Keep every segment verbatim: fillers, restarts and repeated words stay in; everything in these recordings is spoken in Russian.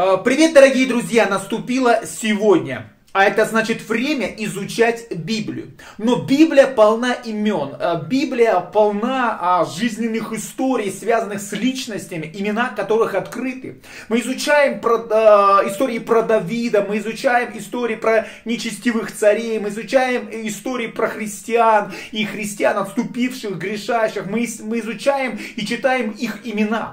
Привет, дорогие друзья! Наступило сегодня. А это значит время изучать Библию. Но Библия полна имен. Библия полна жизненных историй, связанных с личностями, имена которых открыты. Мы изучаем про, э, истории про Давида, мы изучаем истории про нечестивых царей, мы изучаем истории про христиан и христиан, отступивших, грешащих. Мы, мы изучаем и читаем их имена.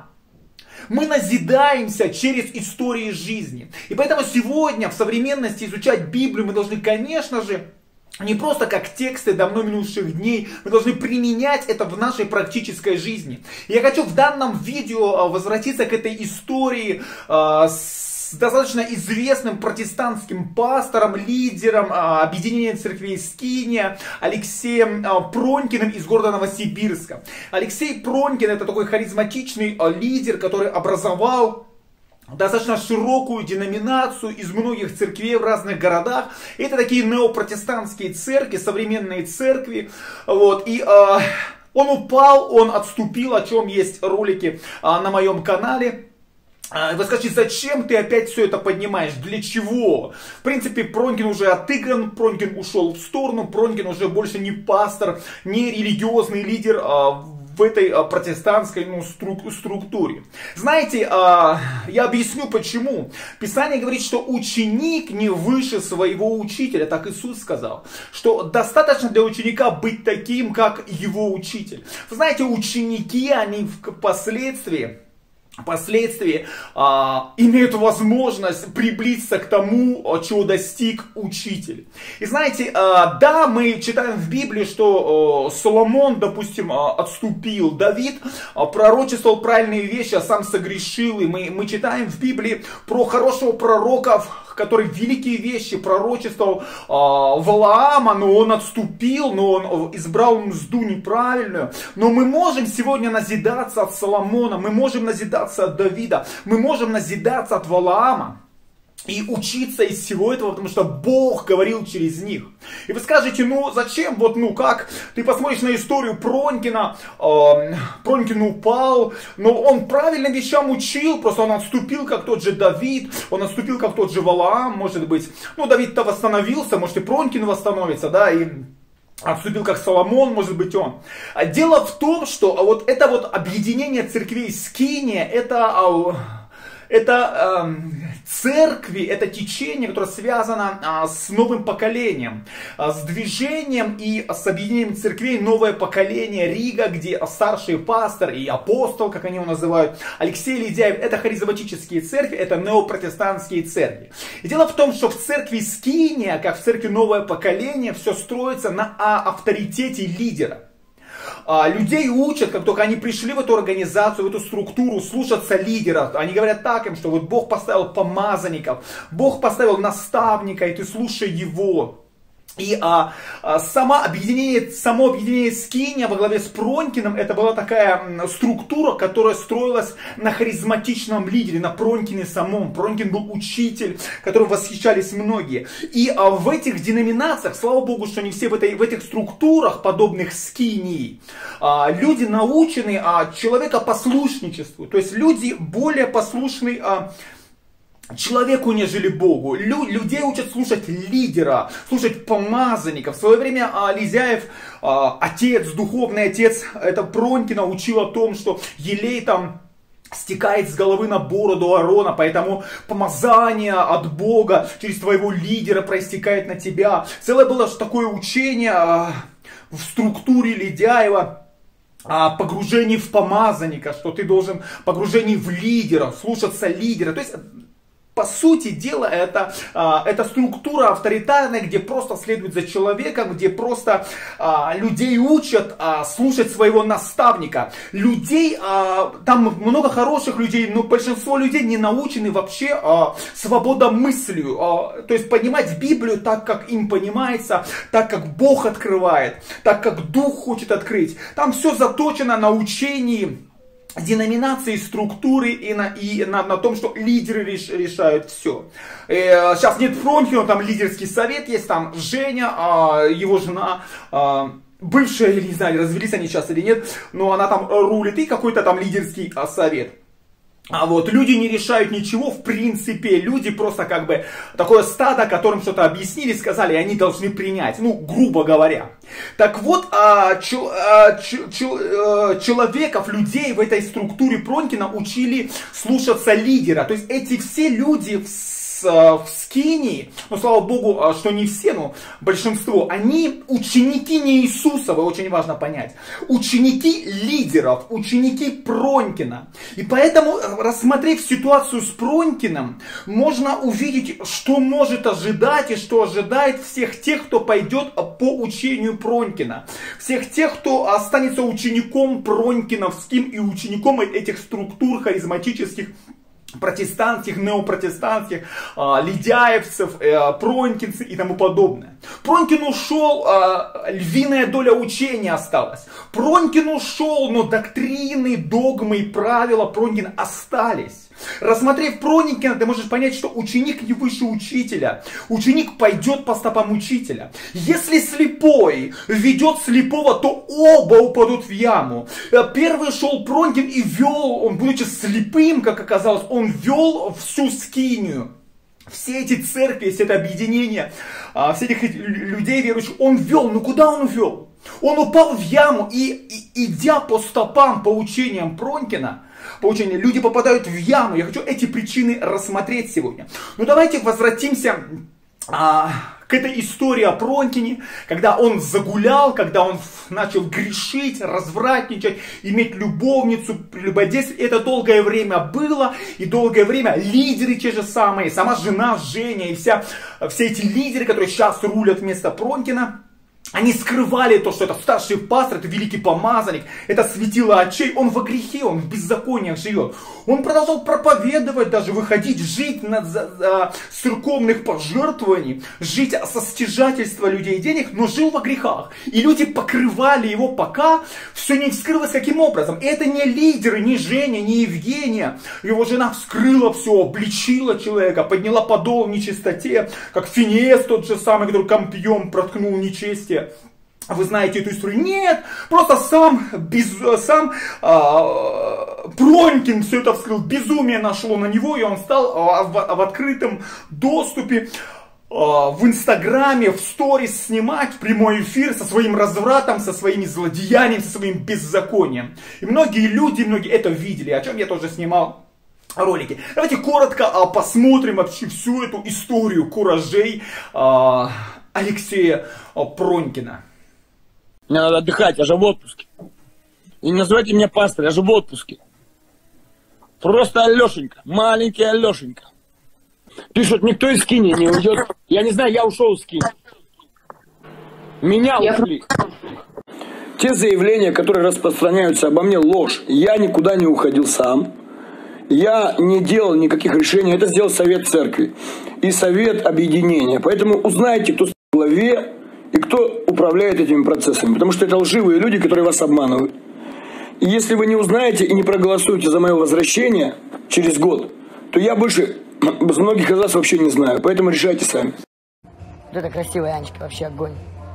Мы назидаемся через истории жизни. И поэтому сегодня в современности изучать Библию мы должны, конечно же, не просто как тексты давно минувших дней, мы должны применять это в нашей практической жизни. Я хочу в данном видео возвратиться к этой истории э, с достаточно известным протестантским пастором, лидером а, объединения церквей Скиния Алексеем а, Пронькиным из города Новосибирска. Алексей Пронькин — это такой харизматичный а, лидер, который образовал достаточно широкую деноминацию из многих церквей в разных городах. Это такие неопротестантские церкви, современные церкви. Вот, и а, он упал, он отступил, о чем есть ролики а, на моем канале. Вы скажете, зачем ты опять все это поднимаешь? Для чего? В принципе, Пронькин уже отыгран, Пронькин ушел в сторону, Пронькин уже больше не пастор, не религиозный лидер а, в этой а, протестантской ну, струк, структуре. Знаете, а, я объясню почему. Писание говорит, что ученик не выше своего учителя, так Иисус сказал. Что достаточно для ученика быть таким, как его учитель. Вы знаете, ученики, они впоследствии... Впоследствии а, имеют возможность приблизиться к тому, чего достиг учитель. И знаете, а, да, мы читаем в Библии, что а, Соломон, допустим, а, отступил, Давид а, пророчествовал правильные вещи, а сам согрешил. И мы, мы читаем в Библии про хорошего пророка, который великие вещи пророчествовал э, Валаама, но он отступил, но он избрал мзду неправильную. Но мы можем сегодня назидаться от Соломона, мы можем назидаться от Давида, мы можем назидаться от Валаама. И учиться из всего этого, потому что Бог говорил через них. И вы скажете, ну зачем, вот ну как, ты посмотришь на историю Пронькина, э, Пронькин упал, но он правильным вещам учил, просто он отступил, как тот же Давид, он отступил, как тот же Валаам, может быть. Ну Давид-то восстановился, может и Пронькин восстановится, да, и... отступил как Соломон, может быть он. Дело в том, что вот это вот объединение церквей Скиния, это... Это э, церкви, это течение, которое связано э, с новым поколением, э, с движением и с объединением церквей новое поколение Рига, где старший пастор и апостол, как они его называют, Алексей Ледяев, это харизматические церкви, это неопротестантские церкви. И дело в том, что в церкви Скиния, как в церкви новое поколение, все строится на авторитете лидера. Людей учат, как только они пришли в эту организацию, в эту структуру, слушаться лидера. Они говорят так им, что вот Бог поставил помазанников, Бог поставил наставника, и ты слушай его. И а, а, само, объединение, само объединение Скиния во главе с Пронькиным, это была такая структура, которая строилась на харизматичном лидере, на Пронькине самом. Пронькин был учитель, которым восхищались многие. И а, в этих деноминациях, слава Богу, что не все в, этой, в этих структурах, подобных Скинии, а, люди научены а, человекопослушничеству. То есть люди более послушны а, человеку, нежели Богу. Лю, людей учат слушать лидера, слушать помазанников. В свое время а, Лезяев, а, отец, духовный отец, это Пронькина, учил о том, что елей там стекает с головы на бороду Аарона, поэтому помазание от Бога через твоего лидера проистекает на тебя. Целое было такое учение а, в структуре Ледяева. Погружение в помазанника, что ты должен погружение в лидера, слушаться лидера. То есть, по сути дела, это, это структура авторитарная, где просто следуют за человеком, где просто а, людей учат а, слушать своего наставника. Людей, а, там много хороших людей, но большинство людей не научены вообще а, свободомыслию. А, то есть понимать Библию так, как им понимается, так, как Бог открывает, так, как Дух хочет открыть. Там все заточено на учении деноминации, структуры и на, и на, на том, что лидеры реш, решают все. Э, сейчас нет Пронькина, там лидерский совет есть, там Женя, э, его жена, э, бывшая, или не знаю, развелись они сейчас или нет, но она там рулит, и какой-то там лидерский э, совет. А вот люди не решают ничего, в принципе, люди просто как бы такое стадо, которым что-то объяснили, сказали, и они должны принять, ну, грубо говоря. Так вот, а, чел, а, ч, ч, а, человеков, людей в этой структуре Пронькина учили слушаться лидера. То есть эти все люди в в Скинии, ну, слава богу, что не все, но большинство, они ученики не Иисусовы, очень важно понять, ученики лидеров, ученики Пронькина. И поэтому, рассмотрев ситуацию с Пронькиным, можно увидеть, что может ожидать и что ожидает всех тех, кто пойдет по учению Пронькина. Всех тех, кто останется учеником Пронькиновским и учеником этих структур харизматических, протестантских, неопротестантских, э, лидяевцев, э, пронькинцы и тому подобное. Пронькин ушел, э, львиная доля учения осталась. Пронькин ушел, но доктрины, догмы и правила Пронькина остались. Рассмотрев Пронькина, ты можешь понять, что ученик не выше учителя. Ученик пойдет по стопам учителя. Если слепой ведет слепого, то оба упадут в яму. Первый шел Пронькин и вел, он, будучи слепым, как оказалось, он вел всю Скинию. Все эти церкви, все это объединение, все этих людей верующих, он вел. Ну куда он вел? Он упал в яму и, и идя по стопам, по учениям Пронькина, по учению, люди попадают в яму. Я хочу эти причины рассмотреть сегодня. Ну давайте возвратимся а, к этой истории о Пронькине, когда он загулял, когда он начал грешить, развратничать, иметь любовницу, прелюбодействовать. Это долгое время было, и долгое время лидеры те же самые, сама жена Женя и вся, все эти лидеры, которые сейчас рулят вместо Пронькина, они скрывали то, что это старший пастор, это великий помазанник, это светило очей. Он во грехе, он в беззакониях живет. Он продолжал проповедовать, даже выходить, жить на, за, за, с церковных пожертвований, жить со стяжательства людей денег, но жил во грехах. И люди покрывали его, пока все не вскрылось каким образом. И это не лидеры, не Женя, не Евгения. Его жена вскрыла все, обличила человека, подняла подол в нечистоте, как Финеас тот же самый, который копьем проткнул нечестие. Вы знаете эту историю? Нет, просто сам, без, сам а, Пронькин все это вскрыл, безумие нашло на него, и он стал а, в, в открытом доступе а, в Инстаграме, в сторис снимать прямой эфир со своим развратом, со своими злодеяниями, со своим беззаконием. И многие люди, многие это видели, о чем я тоже снимал ролики. Давайте коротко а, посмотрим вообще всю эту историю куражей а, Алексея Пронькина. Мне надо отдыхать, я же в отпуске. И не называйте меня пастор, я же в отпуске. Просто Алешенька, маленький Алешенька. Пишут, никто из Скинии не уйдет. Я не знаю, я ушел из Скинии. Меня ушли. Те заявления, которые распространяются обо мне, ложь. Я никуда не уходил сам. Я не делал никаких решений. Это сделал совет церкви и совет объединения. Поэтому узнайте, кто стоит в главе и кто управляет этими процессами. Потому что это лживые люди, которые вас обманывают. И если вы не узнаете и не проголосуете за мое возвращение через год, то я больше многих из вас вообще не знаю. Поэтому решайте сами. Вот это красивая Анечка, вообще огонь.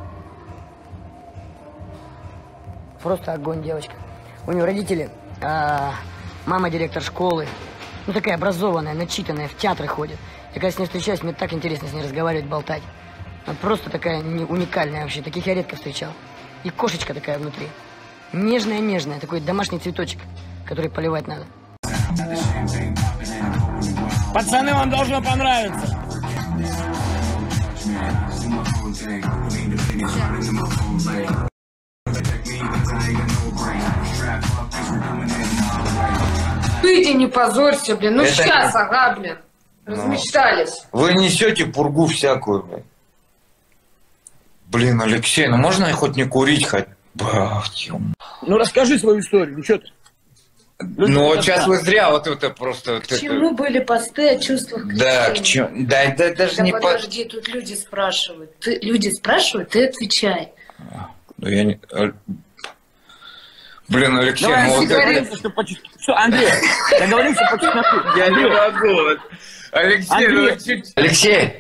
Просто огонь, девочка. У нее родители, а, мама директор школы. Ну такая образованная, начитанная, в театры ходит. Я когда с ней встречаюсь, мне так интересно с ней разговаривать, болтать. Она просто такая уникальная вообще, таких я редко встречал. И кошечка такая внутри. Нежная-нежная, такой домашний цветочек, который поливать надо. Пацаны, вам должно понравиться. Выйди, не позорься, блин. Ну это сейчас, не... ага, блин. Размечтались. Ну, вы несете пургу всякую, блин. Блин, Алексей, ну можно я хоть не курить, хоть... Ну расскажи свою историю, ну что ты? Люди ну вот сейчас вы зря вот это просто... К чему это... были посты о чувствах крещения? Да, к чему... Да, да, даже да не... подожди, по... тут люди спрашивают. Ты... Люди спрашивают, ты отвечай. Ну я не... Блин, Алексей, давай, ну вот это... Что, по... что, Андрей, договоримся по чесноку. Я не могу. Алексей, ну чуть... Алексей,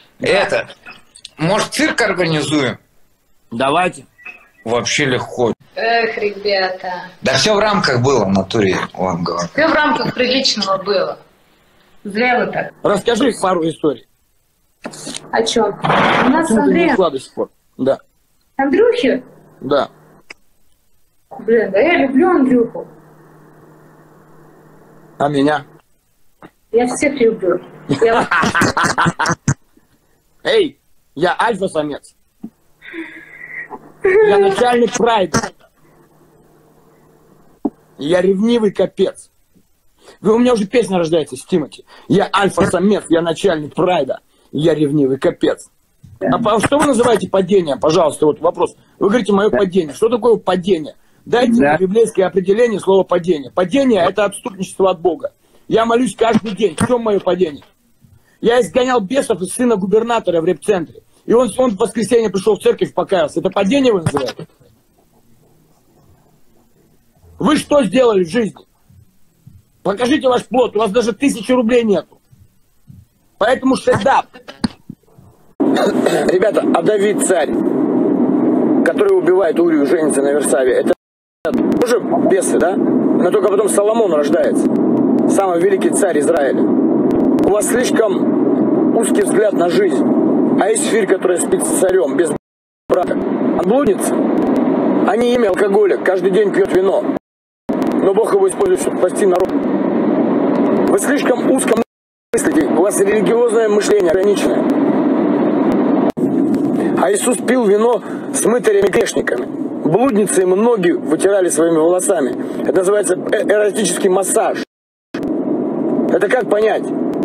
это... Может, цирк организуем? Давайте. Вообще легко. Эх, ребята. Да все в рамках было, в натуре, вам говорю. Все в рамках приличного было. Зря вы так. Расскажи пару историй. О чем? У нас с Почему ты не Андреем... ушла до сих пор? Да. Андрюхи? Да. Блин, да я люблю Андрюху. А меня? Я всех люблю. Я... Эй, я альфа-самец. Я начальник прайда. Я ревнивый капец. Вы, у меня уже песня рождается с Тимати. Я альфа-самец, я начальник прайда. Я ревнивый капец. А что вы называете падение? Пожалуйста, вот вопрос. Вы говорите, мое падение. Что такое падение? Дайте мне библейское определение слова падение. Падение – это отступничество от Бога. Я молюсь каждый день. В чем мое падение? Я изгонял бесов из сына губернатора в реп-центре. И он, он в воскресенье пришел в церковь, покаялся. Это падение вы называете? Вы что сделали в жизни? Покажите ваш плод. У вас даже тысячи рублей нету. Поэтому шедап. Ребята, а Давид царь, который убивает Урию, женится на Версаве, это тоже бесы, да? Но только потом Соломон рождается. Самый великий царь Израиля. У вас слишком узкий взгляд на жизнь. А есть Фирь, которая спит с царем, без брака. А блудница? Они имя алкоголик, каждый день пьет вино. Но Бог его использует, чтобы спасти народ. Вы слишком узко мыслите, у вас религиозное мышление ограниченное. А Иисус пил вино с мытарями-грешниками. Блудницы ему ноги вытирали своими волосами. Это называется эротический массаж. Это как понять?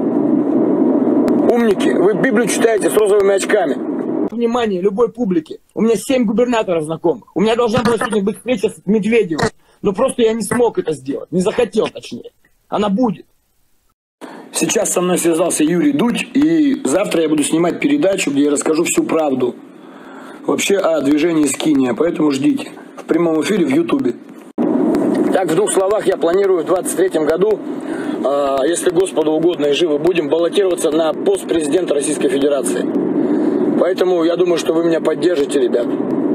Умники, вы Библию читаете с розовыми очками. Внимание любой публики. У меня семь губернаторов знакомых. У меня должна была сегодня быть встреча с Медведевым. Но просто я не смог это сделать. Не захотел, точнее. Она будет. Сейчас со мной связался Юрий Дудь. И завтра я буду снимать передачу, где я расскажу всю правду. Вообще о движении Скиния. Поэтому ждите. В прямом эфире в Ютубе. Так, в двух словах, я планирую в двадцать третьем году, э, если Господу угодно и живы будем, баллотироваться на пост президента Российской Федерации. Поэтому я думаю, что вы меня поддержите, ребят.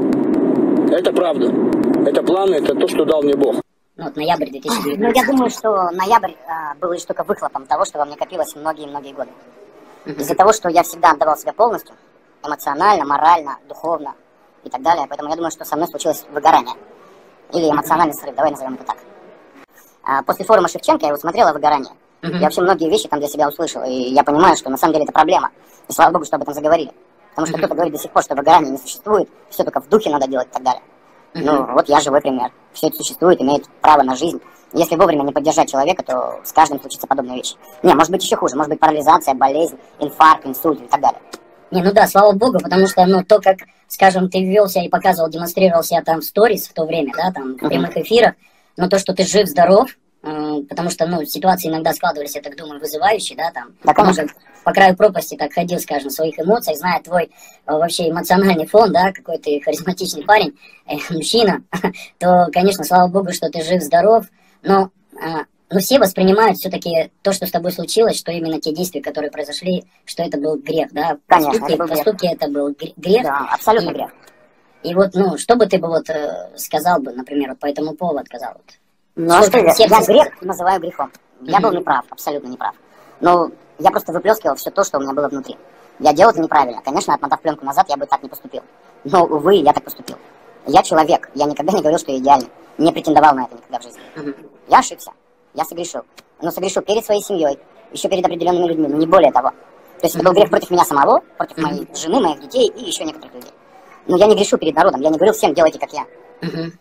Это правда. Это планы, это то, что дал мне Бог. Ну, вот ноябрь две тысячи девятнадцатого. Ну, я думаю, что ноябрь а, был лишь только выхлопом того, что во мне копилось многие-многие годы. Uh-huh. Из-за того, что я всегда отдавал себя полностью, эмоционально, морально, духовно и так далее. Поэтому я думаю, что со мной случилось выгорание. Или эмоциональный срыв, давай назовем это так. А, после форума Шевченко я вот смотрела «Выгорание». Uh-huh. Я вообще многие вещи там для себя услышал. И я понимаю, что на самом деле это проблема. И слава богу, что об этом заговорили. Потому что uh-huh. кто-то говорит до сих пор, что выгорание не существует, все только в духе надо делать и так далее. Uh-huh. Ну, вот я живой пример. Все это существует, имеет право на жизнь. Если вовремя не поддержать человека, то с каждым случится подобная вещь. Не, может быть еще хуже. Может быть парализация, болезнь, инфаркт, инсульт и так далее. Не, ну да, слава богу, потому что, ну, то, как, скажем, ты вел себя и показывал, демонстрировал себя там в сторис в то время, да, там, в прямых эфирах, но то, что ты жив-здоров, э, потому что, ну, ситуации иногда складывались, я так думаю, вызывающие, да, там, да, конечно. Может, по краю пропасти так ходил, скажем, своих эмоций, зная твой э, вообще эмоциональный фон, да, какой ты харизматичный парень, э, мужчина, то, конечно, слава богу, что ты жив-здоров, но... Э, Но все воспринимают все-таки то, что с тобой случилось, что именно те действия, которые произошли, что это был грех, да? Конечно, поступки, это был поступки грех. Это был грех. Да, абсолютно и, грех. И вот, ну, что бы ты бы вот э, сказал бы, например, вот по этому поводу сказал? Вот, ну, а что я, я грех называю грехом. Я mm-hmm. был неправ, абсолютно неправ. Но я просто выплескивал все то, что у меня было внутри. Я делал это неправильно. Конечно, отмотав пленку назад, я бы так не поступил. Но, увы, я так поступил. Я человек, я никогда не говорил, что я идеальный. Не претендовал на это никогда в жизни. Mm-hmm. Я ошибся. Я согрешил. Но согрешил перед своей семьей, еще перед определенными людьми, но не более того. То есть это был грех против меня самого, против mm-hmm. моей жены, моих детей и еще некоторых людей. Но я не грешу перед народом, я не говорил всем, делайте как я. Mm-hmm.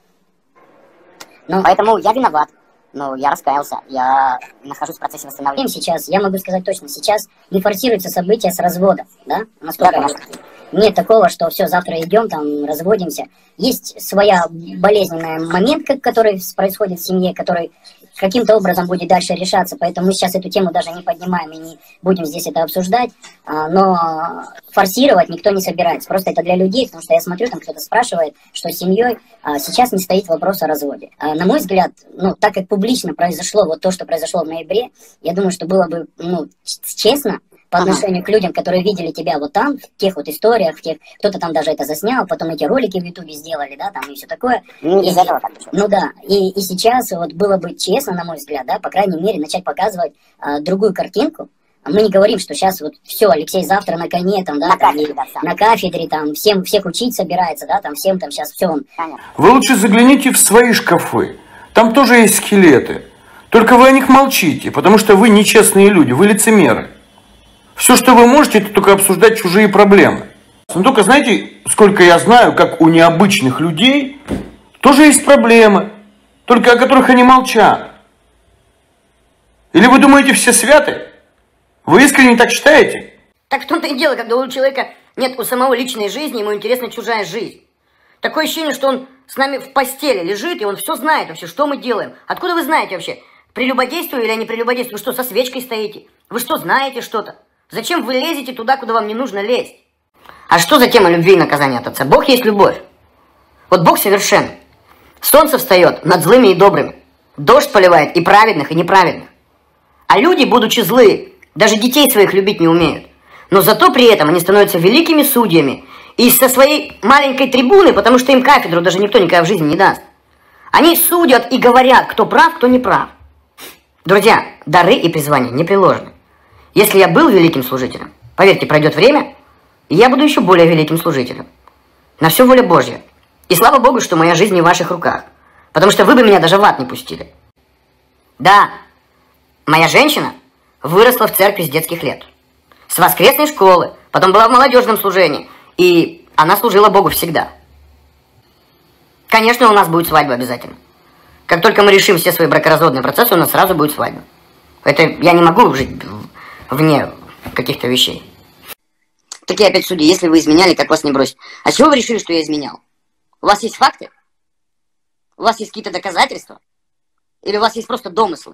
Ну, поэтому я виноват, но я раскаялся, я нахожусь в процессе восстановления. Сейчас, я могу сказать точно, сейчас не форсируются события с развода, да? Насколько да, конечно. Нет такого, что все, завтра идем, там, разводимся. Есть своя болезненная момент, который происходит в семье, который каким-то образом будет дальше решаться, поэтому мы сейчас эту тему даже не поднимаем и не будем здесь это обсуждать, но форсировать никто не собирается, просто это для людей, потому что я смотрю, там кто-то спрашивает, что с семьей сейчас не стоит вопрос о разводе. На мой взгляд, ну, так как публично произошло вот то, что произошло в ноябре, я думаю, что было бы, ну, честно по отношению к людям, которые видели тебя вот там, в тех вот историях, в тех, кто-то там даже это заснял, потом эти ролики в Ютубе сделали, да, там и все такое. Ну, из этого так получилось. Ну да, и, и сейчас вот было бы честно, на мой взгляд, да, по крайней мере, начать показывать а, другую картинку. Мы не говорим, что сейчас вот все, Алексей завтра на коне, там, да, на, там, кафедре, да, на кафедре, там, всем, всех учить собирается, да, там, всем там сейчас все он. Вы лучше загляните в свои шкафы, там тоже есть скелеты, только вы о них молчите, потому что вы нечестные люди, вы лицемеры. Все, что вы можете, это только обсуждать чужие проблемы. Но только знаете, сколько я знаю, как у необычных людей тоже есть проблемы, только о которых они молчат. Или вы думаете, все святы? Вы искренне так считаете? Так в том-то и дело, когда у человека нет у самого личной жизни, ему интересна чужая жизнь. Такое ощущение, что он с нами в постели лежит, и он все знает вообще, что мы делаем. Откуда вы знаете вообще, прелюбодействую или я не прелюбодействую? Вы что, со свечкой стоите? Вы что, знаете что-то? Зачем вы лезете туда, куда вам не нужно лезть? А что за тема любви и наказания от Отца? Бог есть любовь. Вот Бог совершен. Солнце встает над злыми и добрыми. Дождь поливает и праведных, и неправедных. А люди, будучи злые, даже детей своих любить не умеют. Но зато при этом они становятся великими судьями. И со своей маленькой трибуны, потому что им кафедру даже никто никогда в жизни не даст, они судят и говорят, кто прав, кто не прав. Друзья, дары и призвания не приложены. Если я был великим служителем, поверьте, пройдет время, и я буду еще более великим служителем. На все воля Божья. И слава Богу, что моя жизнь не в ваших руках. Потому что вы бы меня даже в ад не пустили. Да, моя женщина выросла в церкви с детских лет. С воскресной школы, потом была в молодежном служении. И она служила Богу всегда. Конечно, у нас будет свадьба обязательно. Как только мы решим все свои бракоразводные процессы, у нас сразу будет свадьба. Это я не могу жить вне каких-то вещей. Такие опять судьи, если вы изменяли, как вас не бросить? А чего вы решили, что я изменял? У вас есть факты? У вас есть какие-то доказательства? Или у вас есть просто домыслы?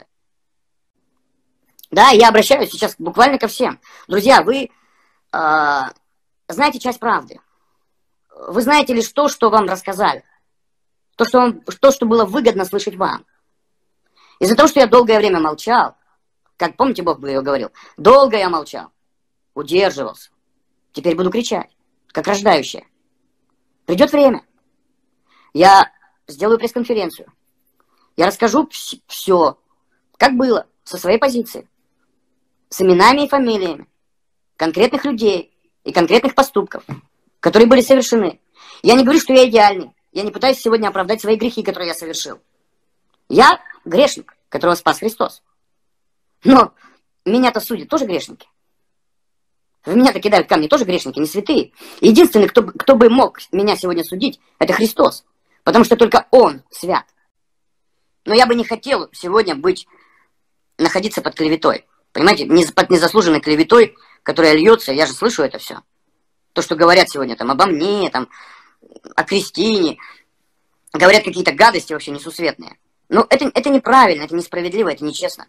Да, я обращаюсь сейчас буквально ко всем. Друзья, вы э, знаете часть правды. Вы знаете лишь то, что вам рассказали. То, что, вам, то, что было выгодно слышать вам. Из-за того, что я долгое время молчал, как помните, Бог говорил, долго я молчал, удерживался. Теперь буду кричать, как рождающая. Придет время. Я сделаю пресс-конференцию. Я расскажу все, как было, со своей позиции. С именами и фамилиями конкретных людей и конкретных поступков, которые были совершены. Я не говорю, что я идеальный. Я не пытаюсь сегодня оправдать свои грехи, которые я совершил. Я грешник, которого спас Христос. Но меня-то судят тоже грешники. В меня-то кидают камни тоже грешники, не святые. Единственный, кто, кто бы мог меня сегодня судить, это Христос. Потому что только Он свят. Но я бы не хотел сегодня быть, находиться под клеветой. Понимаете, не, под незаслуженной клеветой, которая льется, я же слышу это все. То, что говорят сегодня там обо мне, там, о Кристине. Говорят какие-то гадости вообще несусветные. Но это, это неправильно, это несправедливо, это нечестно.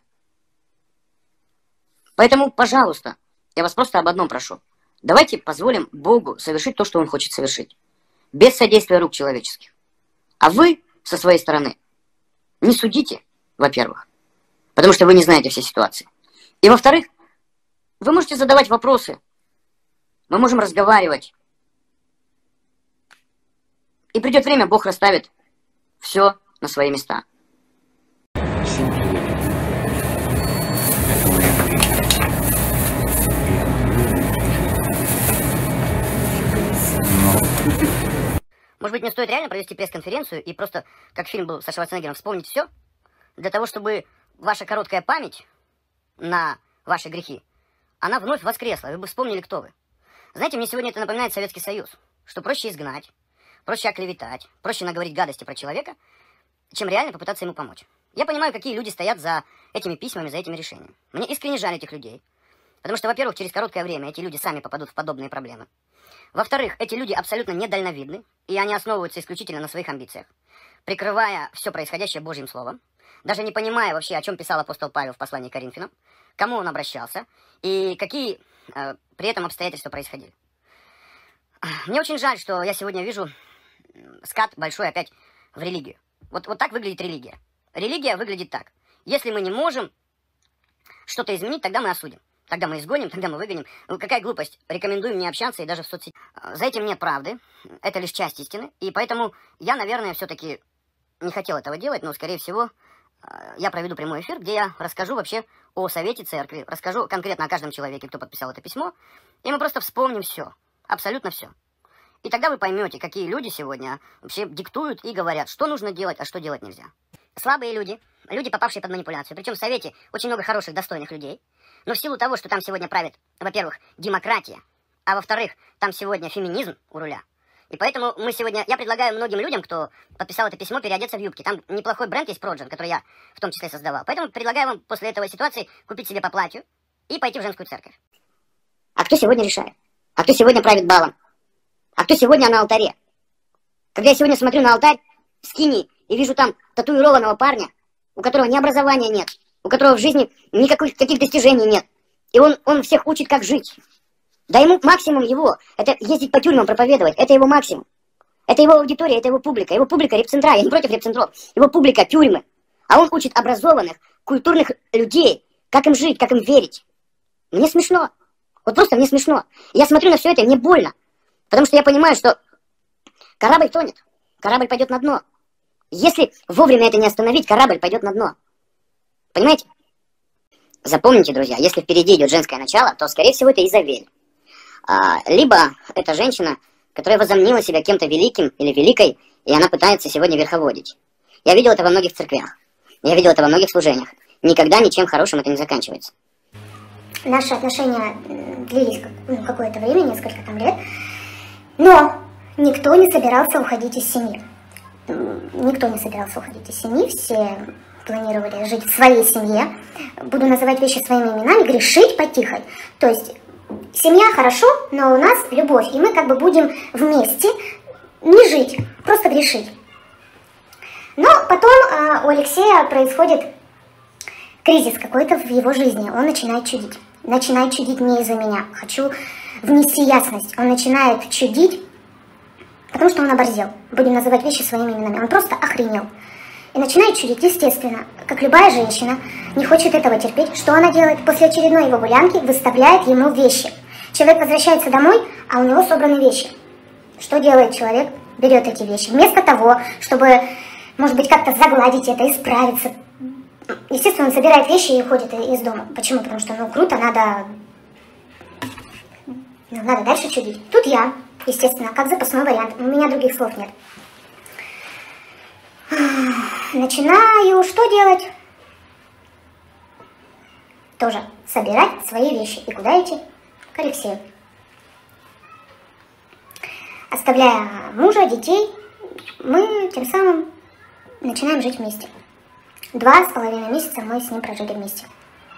Поэтому, пожалуйста, я вас просто об одном прошу. Давайте позволим Богу совершить то, что Он хочет совершить. Без содействия рук человеческих. А вы, со своей стороны, не судите, во-первых. Потому что вы не знаете все ситуации. И во-вторых, вы можете задавать вопросы. Мы можем разговаривать. И придет время, Бог расставит все на свои места. Всем привет. Это моя Может быть, мне стоит реально провести пресс-конференцию и просто, как фильм был со Шварценеггером, вспомнить все? Для того, чтобы ваша короткая память на ваши грехи, она вновь воскресла, вы бы вспомнили, кто вы. Знаете, мне сегодня это напоминает Советский Союз, что проще изгнать, проще оклеветать, проще наговорить гадости про человека, чем реально попытаться ему помочь. Я понимаю, какие люди стоят за этими письмами, за этими решениями. Мне искренне жаль этих людей. Потому что, во-первых, через короткое время эти люди сами попадут в подобные проблемы. Во-вторых, эти люди абсолютно недальновидны, и они основываются исключительно на своих амбициях, прикрывая все происходящее Божьим Словом, даже не понимая вообще, о чем писал апостол Павел в послании к Коринфянам, к кому он обращался, и какие э, при этом обстоятельства происходили. Мне очень жаль, что я сегодня вижу скат большой опять в религию. Вот, вот так выглядит религия. Религия выглядит так. Если мы не можем что-то изменить, тогда мы осудим. Тогда мы изгоним, тогда мы выгоним. Ну, какая глупость. Рекомендуем не общаться и даже в соцсетях. За этим нет правды. Это лишь часть истины. И поэтому я, наверное, все-таки не хотел этого делать, но, скорее всего, я проведу прямой эфир, где я расскажу вообще о Совете Церкви, расскажу конкретно о каждом человеке, кто подписал это письмо, и мы просто вспомним все, абсолютно все. И тогда вы поймете, какие люди сегодня вообще диктуют и говорят, что нужно делать, а что делать нельзя. Слабые люди, люди, попавшие под манипуляцию. Причем в Совете очень много хороших, достойных людей. Но в силу того, что там сегодня правит, во-первых, демократия, а во-вторых, там сегодня феминизм у руля. И поэтому мы сегодня, я предлагаю многим людям, кто подписал это письмо, переодеться в юбки. Там неплохой бренд есть, Проджен, который я в том числе создавал. Поэтому предлагаю вам после этой ситуации купить себе по платью и пойти в женскую церковь. А кто сегодня решает? А кто сегодня правит балом? А кто сегодня на алтаре? Когда я сегодня смотрю на алтарь скини и вижу там татуированного парня, у которого ни образования нет, у которого в жизни никаких таких достижений нет, и он, он всех учит, как жить. Да ему максимум его, это ездить по тюрьмам проповедовать, это его максимум. Это его аудитория, это его публика. Его публика репцентра, я не против репцентров. Его публика тюрьмы. А он учит образованных, культурных людей, как им жить, как им верить. Мне смешно. Вот просто мне смешно. Я смотрю на все это, мне больно. Потому что я понимаю, что корабль тонет. Корабль пойдет на дно. Если вовремя это не остановить, корабль пойдет на дно. Понимаете? Запомните, друзья, если впереди идет женское начало, то, скорее всего, это Изавель. А, либо это женщина, которая возомнила себя кем-то великим или великой, и она пытается сегодня верховодить. Я видел это во многих церквях. Я видел это во многих служениях. Никогда ничем хорошим это не заканчивается. Наши отношения длились ну, какое-то время, несколько там лет. Но никто не собирался уходить из семьи. Никто не собирался уходить из семьи. Все планировали жить в своей семье. Буду называть вещи своими именами. Грешить потихой. То есть семья хорошо, но у нас любовь. И мы как бы будем вместе не жить, просто грешить. Но потом э, у Алексея происходит кризис какой-то в его жизни. Он начинает чудить. Начинает чудить не из-за меня. Хочу внести ясность. Он начинает чудить, потому что он оборзел. Будем называть вещи своими именами. Он просто охренел. И начинает чудить, естественно. Как любая женщина не хочет этого терпеть. Что она делает? После очередной его гулянки выставляет ему вещи. Человек возвращается домой, а у него собраны вещи. Что делает человек? Берет эти вещи. Вместо того, чтобы, может быть, как-то загладить это, исправиться. Естественно, он собирает вещи и уходит из дома. Почему? Потому что, ну, круто, надо... Ну, надо дальше чудить. Тут я, естественно, как запасной вариант. У меня других слов нет. Начинаю что делать? Тоже собирать свои вещи. И куда идти? К Алексею. Оставляя мужа, детей, мы тем самым начинаем жить вместе. Два с половиной месяца мы с ним прожили вместе.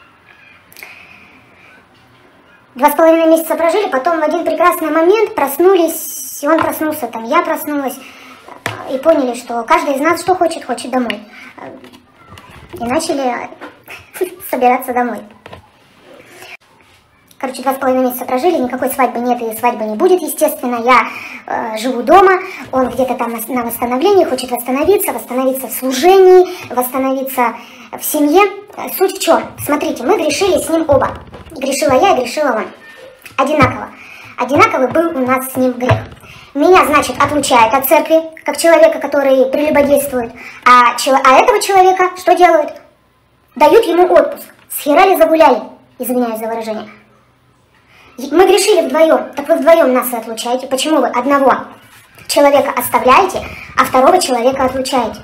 Два с половиной месяца прожили, потом в один прекрасный момент проснулись, и он проснулся, там я проснулась, и поняли, что каждый из нас что хочет, хочет домой. И начали собираться домой. Короче, два с половиной месяца прожили, никакой свадьбы нет и свадьбы не будет, естественно. Я э, живу дома, он где-то там на, на восстановлении, хочет восстановиться, восстановиться в служении, восстановиться в семье. Суть в чем? Смотрите, мы грешили с ним оба. Грешила я и грешила он. Одинаково. Одинаковый был у нас с ним грех. Меня, значит, отлучают от церкви, как человека, который прелюбодействует. А, а этого человека что делают? Дают ему отпуск. Схерали, загуляли. Извиняюсь за выражение. Мы грешили вдвоем, так вы вдвоем нас и отлучаете. Почему вы одного человека оставляете, а второго человека отлучаете?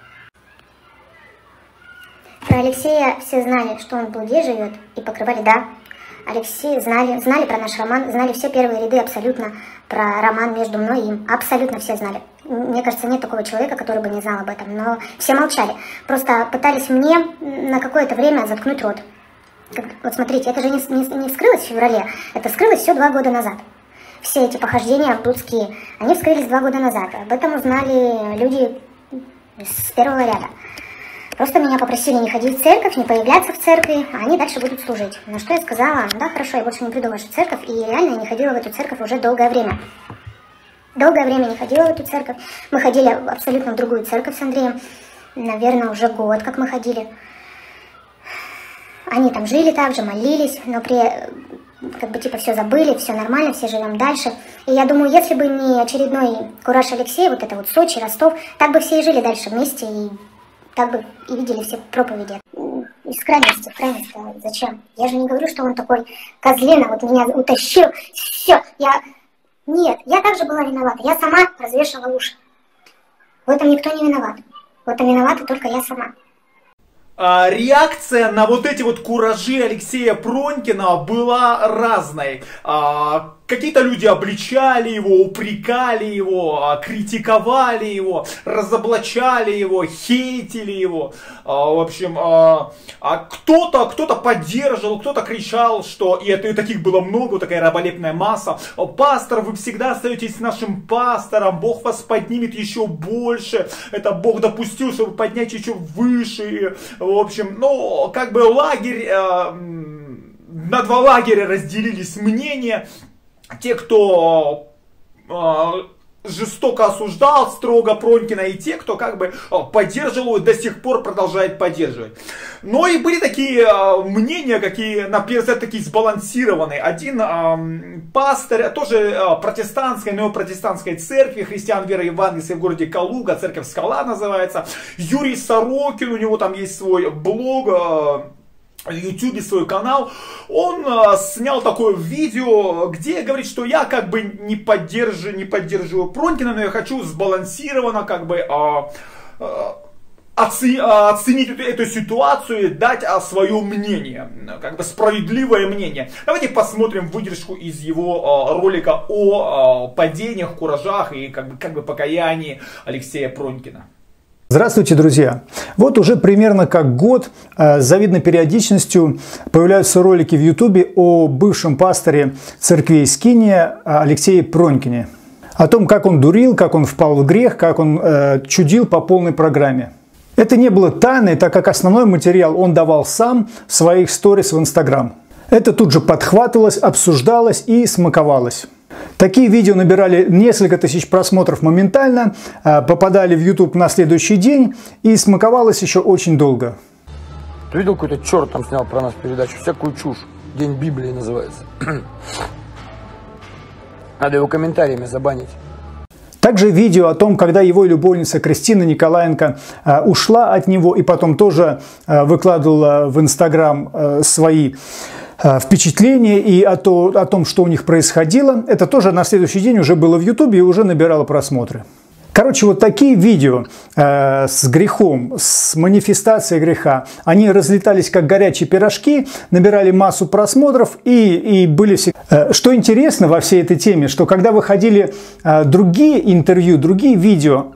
Про Алексея все знали, что он в блуде живет, и покрывали, да. Алексей знали, знали про наш роман, знали все первые ряды абсолютно про роман между мной и им. Абсолютно все знали. Мне кажется, нет такого человека, который бы не знал об этом, но все молчали. Просто пытались мне на какое-то время заткнуть рот. Вот смотрите, это же не, не, не вскрылось в феврале, это вскрылось все два года назад. Все эти похождения блудские, они вскрылись два года назад. Об этом узнали люди с первого ряда. Просто меня попросили не ходить в церковь, не появляться в церкви, а они дальше будут служить. На что я сказала, да, хорошо, я больше не приду в вашу церковь, и реально я не ходила в эту церковь уже долгое время. Долгое время не ходила в эту церковь. Мы ходили абсолютно в другую церковь с Андреем, наверное, уже год, как мы ходили. они там жили так же, молились, но при, как бы типа все забыли, все нормально, все живем дальше. И я думаю, если бы не очередной кураж Алексея, вот это вот Сочи, Ростов, так бы все и жили дальше вместе, и так бы и видели все проповеди. Из крайности в крайность, зачем? Я же не говорю, что он такой козлина, вот меня утащил, все, я... Нет, я также была виновата, я сама развешала уши. В этом никто не виноват. В этом виновата только я сама. А, реакция на вот эти вот куражи Алексея Пронькина была разной. А, какие-то люди обличали его, упрекали его, критиковали его, разоблачали его, хейтили его. А, в общем, а, а кто-то, кто-то поддерживал, кто-то кричал, что, и, это, и таких было много, такая раболепная масса: пастор, вы всегда остаетесь нашим пастором, Бог вас поднимет еще больше, это Бог допустил, чтобы поднять еще выше. В общем, ну, как бы лагерь, э, на два лагеря разделились мнения. Те, кто э, жестоко осуждал строго Пронькина, и те, кто как бы поддерживал, до сих пор продолжает поддерживать. Но и были такие э, мнения, какие, на первый взгляд, такие сбалансированные. Один э, пастор, тоже э, протестантской, неопротестантской церкви, христиан веры евангельской в городе Калуга, церковь Скала называется, Юрий Сорокин, у него там есть свой блог, э, в ютубе свой канал, он э, снял такое видео, где говорит, что я как бы не поддерживаю, не поддерживаю Пронькина, но я хочу сбалансированно как бы э, э, оцени, оценить эту, эту ситуацию и дать э, свое мнение, как бы справедливое мнение. Давайте посмотрим выдержку из его э, ролика о э, падениях, куражах и как бы, как бы покаянии Алексея Пронькина. Здравствуйте, друзья! Вот уже примерно как год с завидной периодичностью появляются ролики в Ютубе о бывшем пасторе церквей Скиния Алексее Пронькине. О том, как он дурил, как он впал в грех, как он э, чудил по полной программе. Это не было тайной, так как основной материал он давал сам в своих сторис в Инстаграм. Это тут же подхватывалось, обсуждалось и смаковалось. Такие видео набирали несколько тысяч просмотров моментально, попадали в YouTube на следующий день и смаковалось еще очень долго. Ты видел, какой-то черт там снял про нас передачу, всякую чушь. День Библии называется. Надо его комментариями забанить. Также видео о том, когда его любовница Кристина Николаенко э, ушла от него и потом тоже э, выкладывала в Инстаграм э, свои э, впечатления и о, то, о том, что у них происходило. Это тоже на следующий день уже было в Ютубе и уже набирало просмотры. Короче, вот такие видео э, с грехом, с манифестацией греха, они разлетались как горячие пирожки, набирали массу просмотров и, и были все. Э, что интересно во всей этой теме, что когда выходили э, другие интервью, другие видео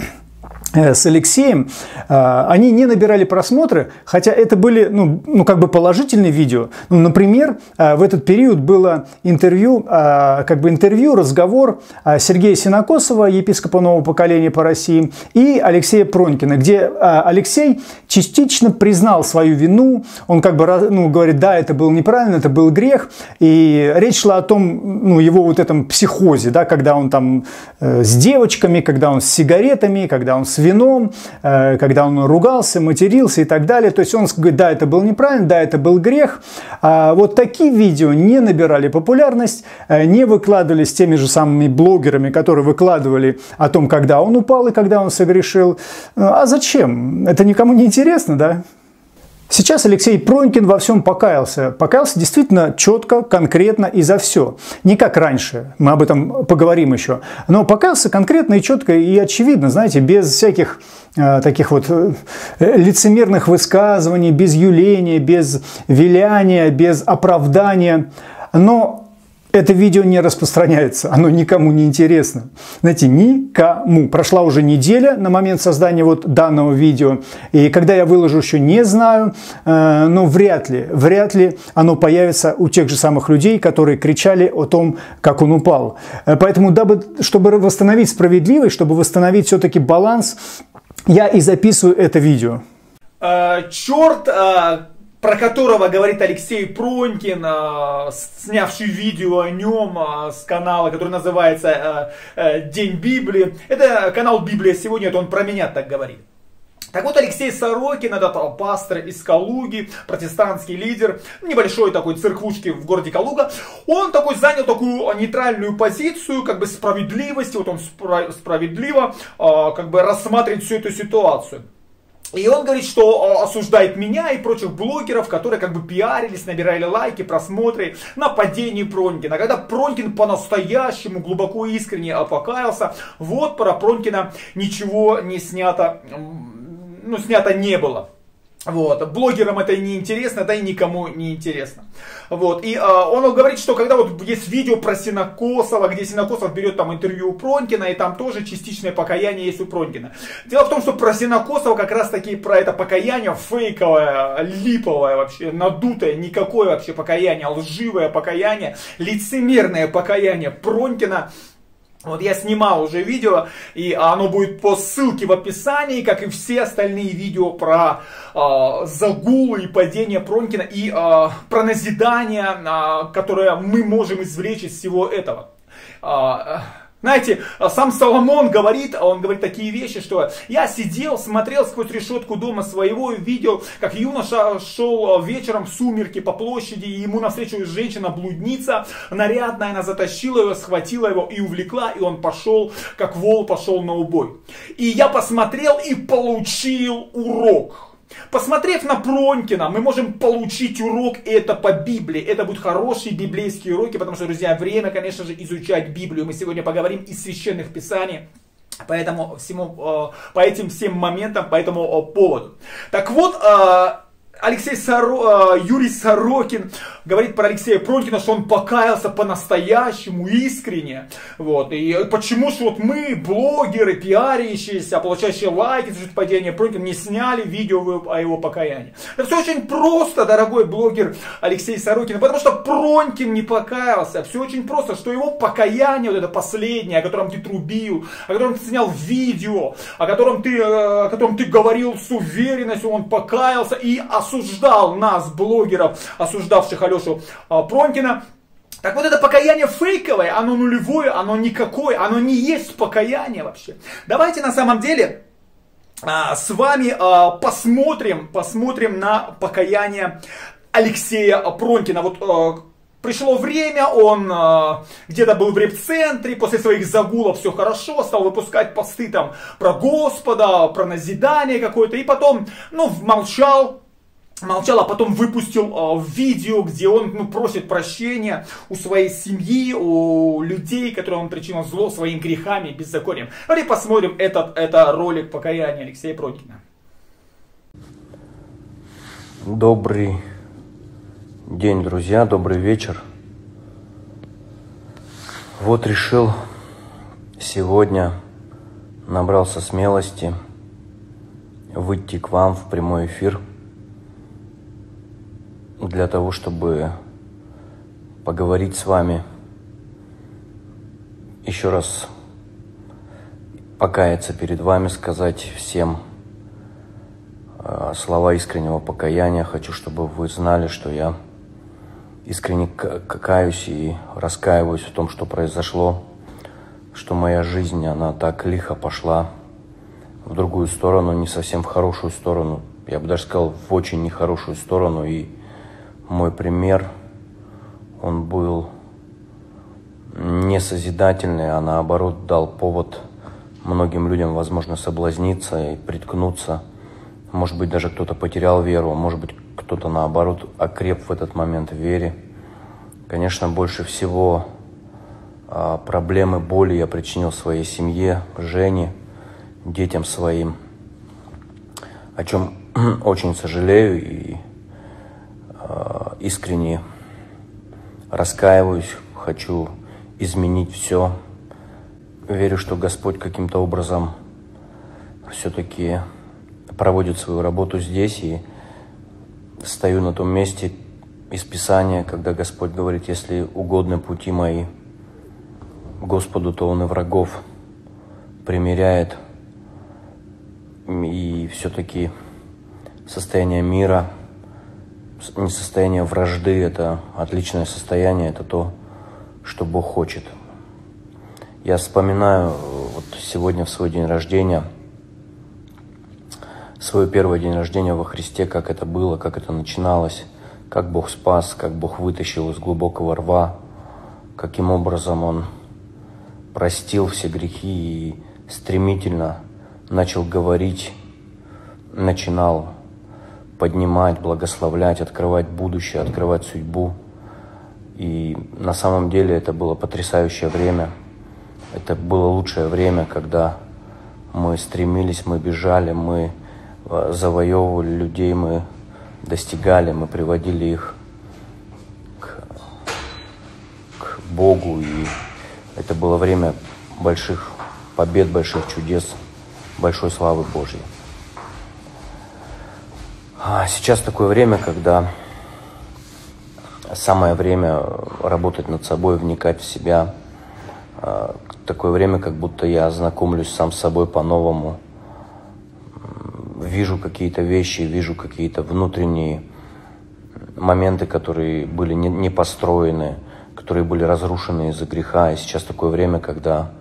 с Алексеем, они не набирали просмотры, хотя это были, ну, ну как бы положительные видео. Ну, например, в этот период было интервью, как бы интервью, разговор Сергея Сенокосова, епископа нового поколения по России, и Алексея Пронькина, где Алексей частично признал свою вину. Он как бы, ну, говорит, да, это было неправильно, это был грех. И речь шла о том, ну, его вот этом психозе, да, когда он там с девочками, когда он с сигаретами, когда он с вином, когда он ругался, матерился и так далее. То есть он говорит, да, это был неправильно, да, это был грех. А вот такие видео не набирали популярность, не выкладывались теми же самыми блогерами, которые выкладывали о том, когда он упал и когда он согрешил. А зачем? Это никому не интересно, да? Сейчас Алексей Пронькин во всем покаялся. Покаялся действительно четко, конкретно и за все. Не как раньше, мы об этом поговорим еще. Но покаялся конкретно и четко и очевидно, знаете, без всяких э, таких вот э, лицемерных высказываний, без юления, без виляния, без оправдания. Но это видео не распространяется, оно никому не интересно. Знаете, никому. Прошла уже неделя на момент создания вот данного видео. И когда я выложу, еще не знаю, э, но вряд ли, вряд ли оно появится у тех же самых людей, которые кричали о том, как он упал. Поэтому, дабы, чтобы восстановить справедливость, чтобы восстановить все-таки баланс, я и записываю это видео. Э, черт... Э... про которого говорит Алексей Пронькин, э, снявший видео о нем э, с канала, который называется э, э, «День Библии». Это канал «Библия сегодня», это он про меня так говорит. Так вот, Алексей Сорокин, этот пастор из Калуги, протестантский лидер, небольшой такой церквушки в городе Калуга, он такой занял такую нейтральную позицию, как бы справедливости, вот он справедливо как бы рассматривает всю эту ситуацию. И он говорит, что осуждает меня и прочих блогеров, которые как бы пиарились, набирали лайки, просмотры на падении Пронькина. Когда Пронькин по-настоящему глубоко искренне покаялся, вот про Пронькина ничего не снято, ну, снято не было. Вот. Блогерам это не интересно, да и никому не интересно. Вот. И а, он говорит, что когда вот есть видео про Сенокосова, где Сенокосов берет там интервью у Пронькина, и там тоже частичное покаяние есть у Пронькина. Дело в том, что про Сенокосова как раз таки про это покаяние фейковое, липовое вообще, надутое, никакое вообще покаяние, лживое покаяние, лицемерное покаяние Пронькина. Вот я снимал уже видео, и оно будет по ссылке в описании, как и все остальные видео про э, загулы и падение Пронькина, и э, про назидание, э, которое мы можем извлечь из всего этого. Э, Знаете, сам Соломон говорит, он говорит такие вещи, что я сидел, смотрел сквозь решетку дома своего и видел, как юноша шел вечером в сумерки по площади, и ему навстречу женщина-блудница, нарядная, она затащила его, схватила его и увлекла, и он пошел, как вол пошел на убой. И я посмотрел и получил урок. Посмотрев на Пронькина, мы можем получить урок, и это по Библии. Это будут хорошие библейские уроки, потому что, друзья, время, конечно же, изучать Библию. Мы сегодня поговорим из священных писаний. Поэтому всему, по этим всем моментам, по этому поводу. Так вот, Алексей Соро... Юрий Сорокин говорит про Алексея Пронькина, что он покаялся по-настоящему, искренне. Вот. И почему же вот мы, блогеры, пиарящиеся, получающие лайки за падение Пронькина, не сняли видео о его покаянии? Это все очень просто, дорогой блогер Алексей Сорокин, потому что Пронькин не покаялся. Все очень просто, что его покаяние, вот это последнее, о котором ты трубил, о котором ты снял видео, о котором ты, о котором ты говорил с уверенностью, он покаялся и осуждал. осуждал нас, блогеров, осуждавших Алешу а, Пронькина. Так вот, это покаяние фейковое, оно нулевое, оно никакое, оно не есть покаяние вообще. Давайте на самом деле а, с вами а, посмотрим, посмотрим на покаяние Алексея Пронькина. Вот а, пришло время, он э, где-то был в реп-центре, после своих загулов все хорошо, стал выпускать посты там про Господа, про назидание какое-то, и потом, ну, молчал, молчал, а потом выпустил э, видео, где он, ну, просит прощения у своей семьи, у людей, которым он причинил зло своими грехами и беззаконием. Давайте посмотрим этот, это ролик покаяния Алексея Пронькина. Добрый день, друзья, добрый вечер. Вот решил сегодня, набрался смелости выйти к вам в прямой эфир для того, чтобы поговорить с вами, еще раз покаяться перед вами, сказать всем слова искреннего покаяния. Хочу, чтобы вы знали, что я искренне каюсь и раскаиваюсь в том, что произошло, что моя жизнь, она так лихо пошла в другую сторону, не совсем в хорошую сторону. Я бы даже сказал, в очень нехорошую сторону. И мой пример, он был не созидательный, а наоборот дал повод многим людям, возможно, соблазниться и приткнуться. Может быть, даже кто-то потерял веру, может быть, кто-то, наоборот, окреп в этот момент в вере. Конечно, больше всего а, проблемы, боли я причинил своей семье, Жене, детям своим, о чем очень сожалею и а, искренне раскаиваюсь, хочу изменить все. Верю, что Господь каким-то образом все-таки проводит свою работу здесь, и стою на том месте из Писания, когда Господь говорит: если угодны пути мои Господу, то Он и врагов примиряет. И все-таки состояние мира, не состояние вражды, это отличное состояние, это то, что Бог хочет. Я вспоминаю вот сегодня в свой день рождения свой первый день рождения во Христе, как это было, как это начиналось, как Бог спас, как Бог вытащил из глубокого рва, каким образом Он простил все грехи и стремительно начал говорить, начинал поднимать, благословлять, открывать будущее, открывать судьбу. И на самом деле это было потрясающее время. Это было лучшее время, когда мы стремились, мы бежали, мы завоевывали людей, мы достигали, мы приводили их к, к Богу. И это было время больших побед, больших чудес, большой славы Божьей. А сейчас такое время, когда самое время работать над собой, вникать в себя. Такое время, как будто я знакомлюсь сам с собой по-новому. Вижу какие-то вещи, вижу какие-то внутренние моменты, которые были не, не построены, которые были разрушены из-за греха. И сейчас такое время, когда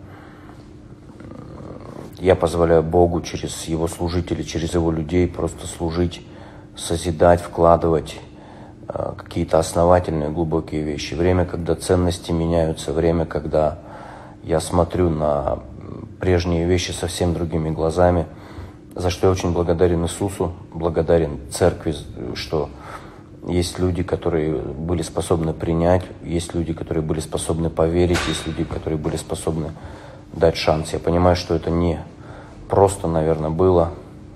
я позволяю Богу через Его служителей, через Его людей просто служить, созидать, вкладывать э, какие-то основательные, глубокие вещи. Время, когда ценности меняются, время, когда я смотрю на прежние вещи совсем другими глазами, за что я очень благодарен Иисусу, благодарен Церкви, что есть люди, которые были способны принять, есть люди, которые были способны поверить, есть люди, которые были способны дать шанс. Я понимаю, что это не просто, наверное, было,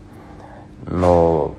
но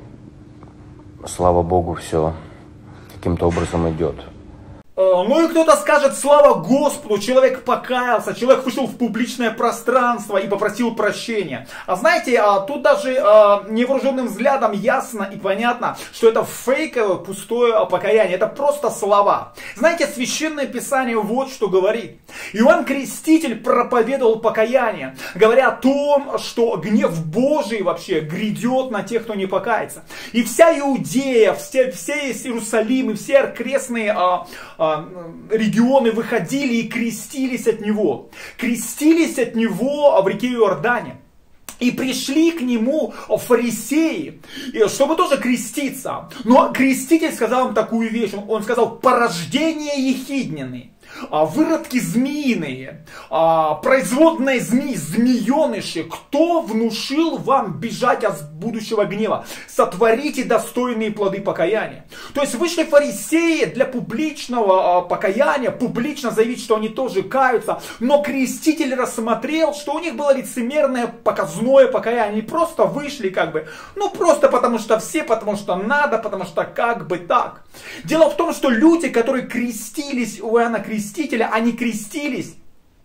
слава Богу, все каким-то образом идет. Ну и кто-то скажет: слава Господу, человек покаялся, человек вышел в публичное пространство и попросил прощения. А знаете, тут даже невооруженным взглядом ясно и понятно, что это фейковое, пустое покаяние, это просто слова. Знаете, Священное Писание вот что говорит. Иоанн Креститель проповедовал покаяние, говоря о том, что гнев Божий вообще грядет на тех, кто не покается. И вся Иудея, все, все Иерусалим и все окрестные а, а, регионы выходили и крестились от него. Крестились от него в реке Иордане. И пришли к нему фарисеи, чтобы тоже креститься. Но креститель сказал им такую вещь. Он сказал: порождение ехиднины, выродки змеиные, производные змеи, змееныши, кто внушил вам бежать от будущего гнева? Сотворите достойные плоды покаяния. То есть вышли фарисеи для публичного покаяния, публично заявить, что они тоже каются, но креститель рассмотрел, что у них было лицемерное показное покаяние. Они просто вышли как бы, ну просто потому что все, потому что надо, потому что как бы так. Дело в том, что люди, которые крестились у Иоанна Крестителя, они крестились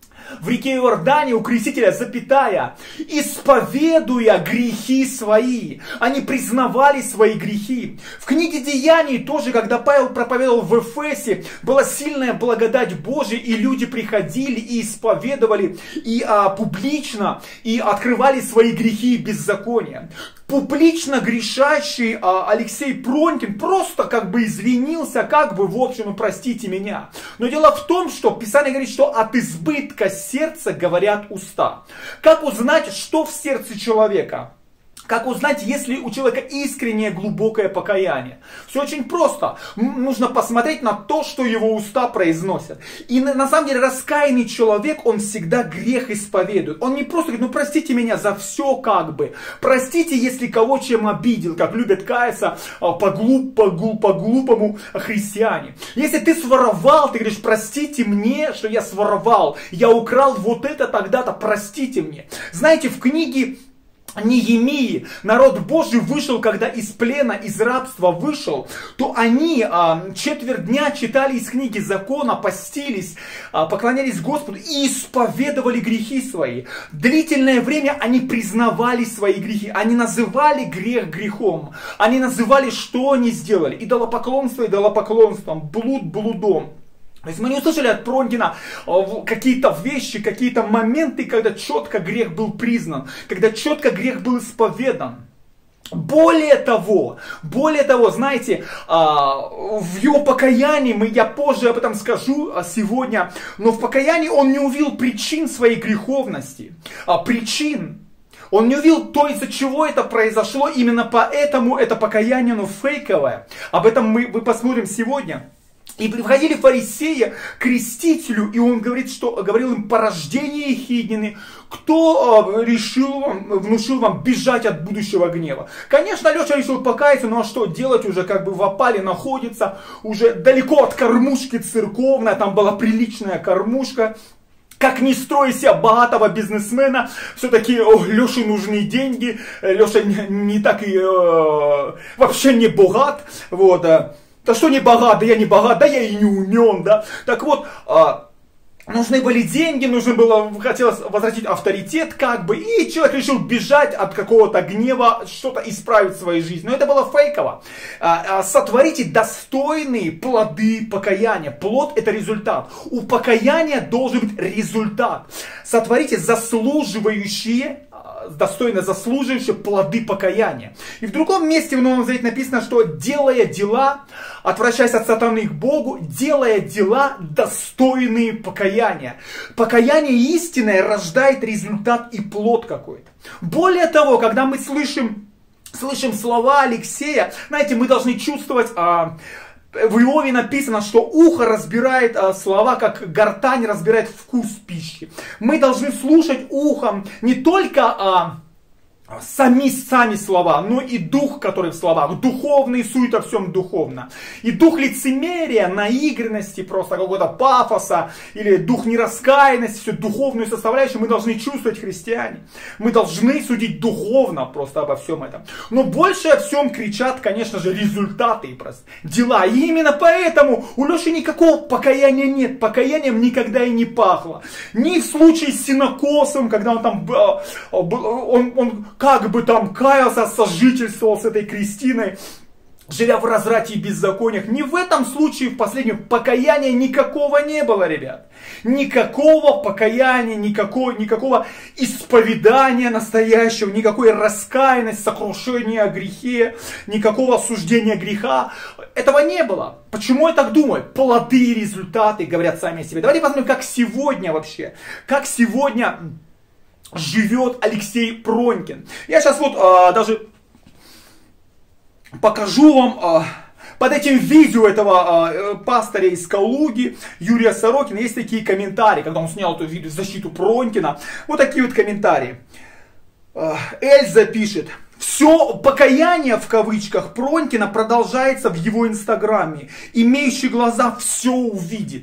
в реке Иордане у Крестителя, запятая, исповедуя грехи свои. Они признавали свои грехи. В книге Деяний тоже, когда Павел проповедовал в Эфесе, была сильная благодать Божия, и люди приходили и исповедовали, и а, публично, и открывали свои грехи и беззакония. Публично грешащий а, Алексей Пронькин просто как бы извинился, как бы, в общем, простите меня. Но дело в том, что Писание говорит, что от избытка сердца говорят уста. Как узнать, что в сердце человека? Как узнать, если у человека искреннее глубокое покаяние? Все очень просто. Нужно посмотреть на то, что его уста произносят. И на, на самом деле раскаянный человек, он всегда грех исповедует. Он не просто говорит: ну простите меня за все как бы. Простите, если кого чем обидел, как любят каяться по, глуп, по, глуп, по глупому христиане. Если ты своровал, ты говоришь: простите мне, что я своровал. Я украл вот это тогда-то, простите мне. Знаете, в книге Неемии народ Божий вышел, когда из плена, из рабства вышел, то они а, четверть дня читали из книги закона, постились, а, поклонялись Господу и исповедовали грехи свои. Длительное время они признавали свои грехи, они называли грех грехом, они называли, что они сделали: идолопоклонство идолопоклонством, блуд блудом. То есть мы не услышали от Пронькина какие-то вещи, какие-то моменты, когда четко грех был признан, когда четко грех был исповедан. Более того, более того, знаете, в его покаянии, мы, я позже об этом скажу сегодня, но в покаянии он не увидел причин своей греховности, причин. Он не увидел то, из-за чего это произошло. Именно поэтому это покаяние, оно фейковое. Об этом мы, мы посмотрим сегодня. И приходили фарисеи к крестителю, и он говорит, что, говорил им: порождение Ехиднины, кто э, решил вам, внушил вам бежать от будущего гнева? Конечно, Леша решил покаяться, но что делать, уже как бы в опале находится, уже далеко от кормушки церковной, там была приличная кормушка. Как не строй себя богатого бизнесмена, все-таки Леше нужны деньги, Леша не, не так и э, вообще не богат, вот. Да что не богат, да я не богат, да я и не умен, да. Так вот, а, нужны были деньги, нужно было, хотелось возвратить авторитет, как бы, и человек решил бежать от какого-то гнева, что-то исправить в своей жизни. Но это было фейково. А, а, сотворите достойные плоды покаяния. Плод — это результат. У покаяния должен быть результат. Сотворите заслуживающие, достойно заслуживающие плоды покаяния. И в другом месте в Новом Завете написано, что делая дела, отвращаясь от сатаны к Богу, делая дела, достойные покаяния. Покаяние истинное рождает результат и плод какой-то. Более того, когда мы слышим, слышим слова Алексея, знаете, мы должны чувствовать... А, в Иове написано, что ухо разбирает а, слова, как гортань разбирает вкус пищи. Мы должны слушать ухом не только а, сами, сами слова, но и дух, который в словах. Духовный суть во всем духовно. И дух лицемерия, наигранности, просто какого-то пафоса, или дух нераскаянности, всю духовную составляющую мы должны чувствовать, христиане. Мы должны судить духовно просто обо всем этом. Но больше о всем кричат, конечно же, результаты и просто дела. И именно поэтому у Леши никакого покаяния нет. Покаянием никогда и не пахло. Ни в случае с сенокосом, когда он там он, он как бы там каялся, сожительствовал с этой Кристиной, живя в разврате и беззакониях. Ни в этом случае, в последнем, покаяния никакого не было, ребят. Никакого покаяния, никакого, никакого исповедания настоящего, никакой раскаянности, сокрушения о грехе, никакого осуждения греха. Этого не было. Почему я так думаю? Плоды и результаты говорят сами о себе. Давайте посмотрим, как сегодня вообще, как сегодня живет Алексей Пронькин. Я сейчас вот а, даже покажу вам а, под этим видео этого а, пастыря из Калуги, Юрия Сорокина, есть такие комментарии, когда он снял эту видео в защиту Пронькина. Вот такие вот комментарии. А, Эльза пишет: все покаяние в кавычках Пронькина продолжается в его инстаграме. Имеющий глаза все увидит.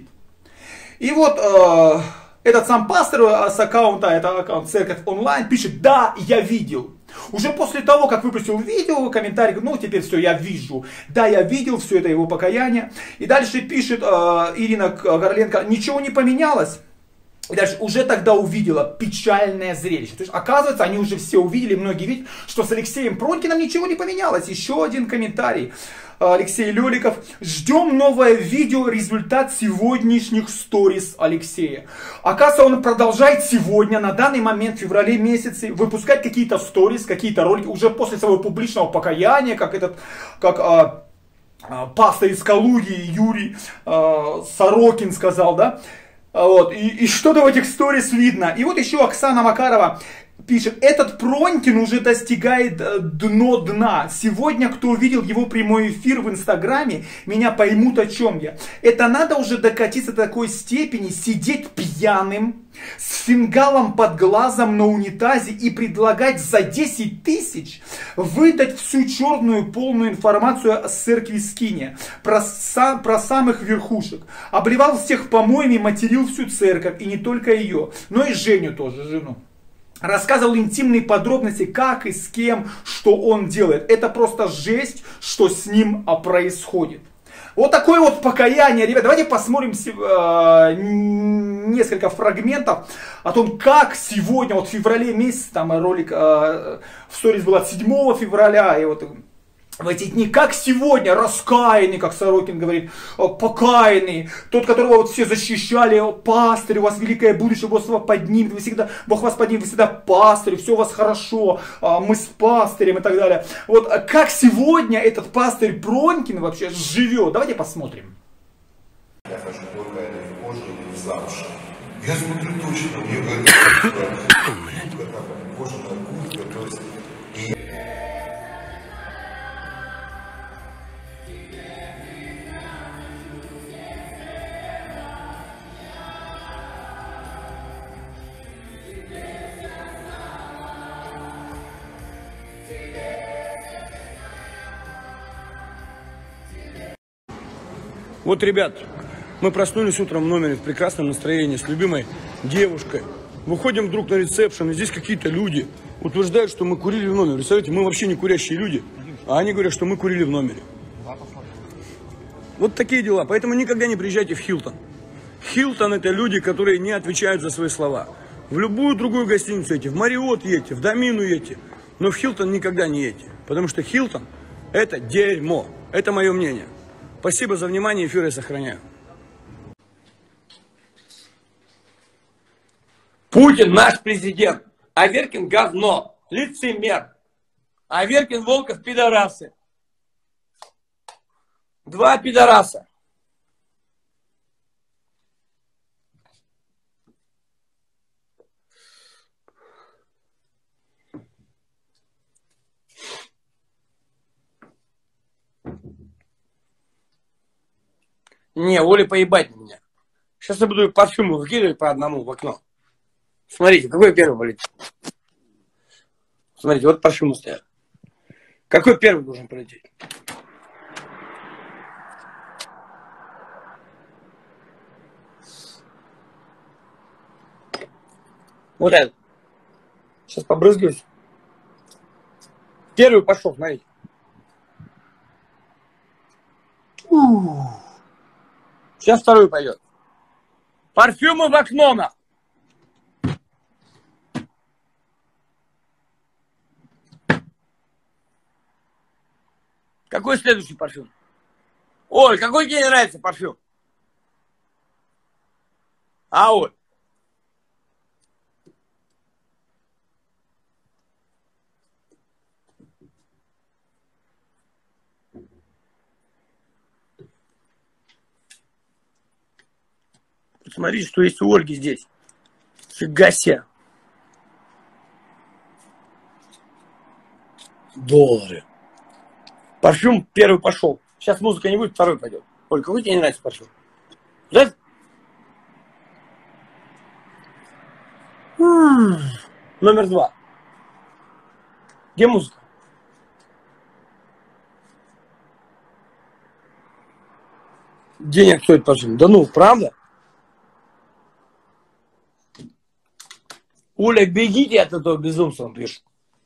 И вот... А, этот сам пастор с аккаунта, это аккаунт Церковь Онлайн, пишет: да, я видел. Уже после того, как выпустил видео, комментарий, ну теперь все, я вижу. Да, я видел, все это его покаяние. И дальше пишет э, Ирина Горленко: ничего не поменялось. И дальше: уже тогда увидела печальное зрелище. То есть, оказывается, они уже все увидели, многие видят, что с Алексеем Пронькиным ничего не поменялось. Еще один комментарий. Алексей Леликов: ждем новое видео, результат сегодняшних сторис Алексея. Оказывается, он продолжает сегодня, на данный момент, в феврале месяце, выпускать какие-то сторис, какие-то ролики, уже после своего публичного покаяния, как этот, как а, а, пастор из Калуги Юрий а, Сорокин сказал, да? Вот, и, и что-то в этих сторис видно. И вот еще Оксана Макарова пишет: этот Пронькин уже достигает дно дна. Сегодня, кто увидел его прямой эфир в Инстаграме, меня поймут, о чем я. Это надо уже докатиться до такой степени, сидеть пьяным, с фингалом под глазом на унитазе и предлагать за десять тысяч выдать всю черную полную информацию о церкви Скиния, про, сам, про самых верхушек. Обливал всех помоями, материл всю церковь, и не только ее, но и Женю тоже, жену. Рассказывал интимные подробности, как и с кем, что он делает. Это просто жесть, что с ним происходит. Вот такое вот покаяние, ребят. Давайте посмотрим э, несколько фрагментов о том, как сегодня, вот в феврале месяце, там ролик э, в сторис был от седьмого февраля, и вот в эти дни, как сегодня, раскаянный, как Сорокин говорит, покаянный, тот, которого вот все защищали, пастырь, у вас великое будущее, Бог вас поднимет, вы всегда, Бог вас поднимет, вы всегда пастырь, все у вас хорошо, мы с пастырем и так далее. Вот как сегодня этот пастырь Пронькин вообще живет, давайте посмотрим. Я хочу только это в коже или в замуж. Я смотрю точно, мне говорят, кожаная куртка, Вот, ребят, мы проснулись утром в номере в прекрасном настроении с любимой девушкой. Выходим вдруг на ресепшн, и здесь какие-то люди утверждают, что мы курили в номере. Представляете, мы вообще не курящие люди, а они говорят, что мы курили в номере. Вот такие дела. Поэтому никогда не приезжайте в Хилтон. Хилтон — это люди, которые не отвечают за свои слова. В любую другую гостиницу едьте, в Мариот едьте, в Домину едьте, но в Хилтон никогда не едьте. Потому что Хилтон — это дерьмо. Это мое мнение. Спасибо за внимание, эфир я сохраняю. Путин наш президент, Аверкин говно, лицемер, Аверкин, Волков пидорасы. Два пидораса. Не, Оля поебать на меня. Сейчас я буду парфюмы выкидывать по одному в окно. Смотрите, какой первый полетит? Смотрите, вот парфюмы стоят. Какой первый должен полететь? Вот этот. Сейчас побрызгаюсь. Первый пошел, смотрите. Сейчас второй пойдет. Парфюмы в окно, на. Какой следующий парфюм? Оль, какой тебе нравится парфюм? А, Оль? Посмотри, что есть у Ольги здесь. Фига себе. Доллары. Парфюм первый пошел. Сейчас музыка не будет, второй пойдет. Оль, какой тебе не нравится парфюм? Да? Номер два. Где музыка? Денег стоит парфюм. Да ну, правда? Оля, бегите от этого безумства, он пишет.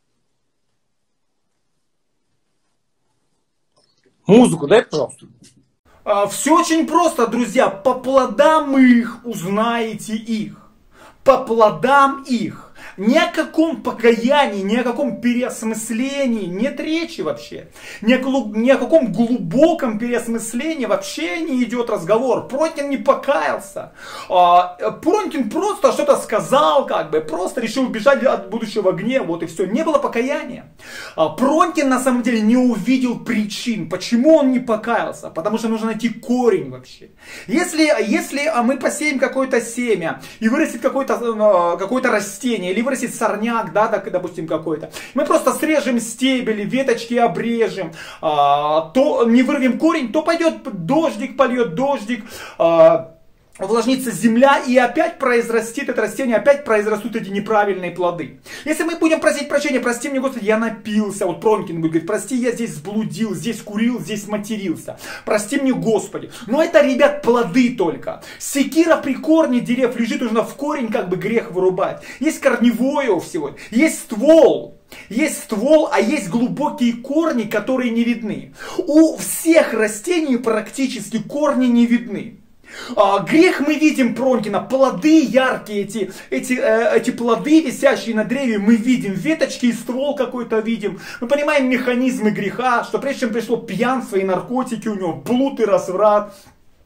Музыку дай, пожалуйста. Все очень просто, друзья. По плодам их узнаете их. По плодам их. Ни о каком покаянии, ни о каком переосмыслении нет речи вообще. Ни о, ни о каком глубоком переосмыслении вообще не идет разговор. Пронькин не покаялся. Пронькин просто что-то сказал, как бы, просто решил убежать от будущего гнева, вот и все. Не было покаяния. Пронькин на самом деле не увидел причин, почему он не покаялся. Потому что нужно найти корень вообще. Если, если мы посеем какое-то семя и вырастет какое-то какое-то растение, или вырастет сорняк, да, так, допустим, какой-то. Мы просто срежем стебели, веточки обрежем, а, то не вырвем корень, то пойдет дождик, польет дождик, а, увлажнится земля, и опять произрастет это растение, опять произрастут эти неправильные плоды. Если мы будем просить прощения, прости мне, Господи, я напился, вот Пронькин будет говорить, прости, я здесь сблудил, здесь курил, здесь матерился, прости мне, Господи. Но это, ребят, плоды только. Секира при корне дерев лежит, нужно в корень как бы грех вырубать. Есть корневое у всего, есть ствол. Есть ствол, а есть глубокие корни, которые не видны. У всех растений практически корни не видны. А, грех мы видим Пронькина, плоды яркие, эти, эти, э, эти плоды, висящие на древе, мы видим, веточки и ствол какой-то видим. Мы понимаем механизмы греха, что прежде чем пришло пьянство и наркотики у него, блуд и разврат.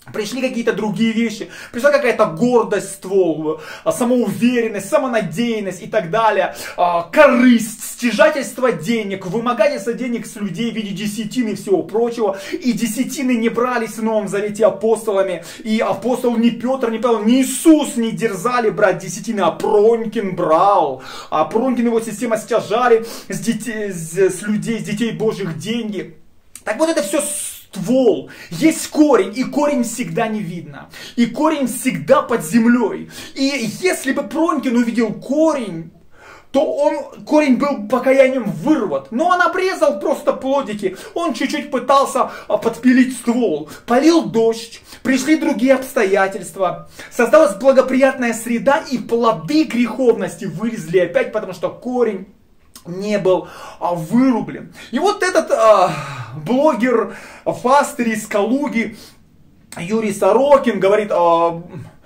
Пришли какие-то другие вещи, пришла какая-то гордость, ствол, самоуверенность, самонадеянность и так далее, корысть, стяжательство денег, вымогательство денег с людей в виде десятины и всего прочего. И десятины не брались в Новом Завете апостолами, и апостол ни Петр, ни Павел, ни Иисус не дерзали брать десятины, а Пронькин брал. А Пронькин его система стяжали с, детей, с людей, с детей Божьих деньги. Так вот это все ствол, есть корень, и корень всегда не видно. И корень всегда под землей. И если бы Пронькин увидел корень, то он, корень был покаянием вырват. Но он обрезал просто плодики. Он чуть-чуть пытался подпилить ствол. Полил дождь, пришли другие обстоятельства. Создалась благоприятная среда, и плоды греховности вылезли опять, потому что корень не был а, вырублен. И вот этот а, блогер, пастырь из Калуги, Юрий Сорокин, говорит, а,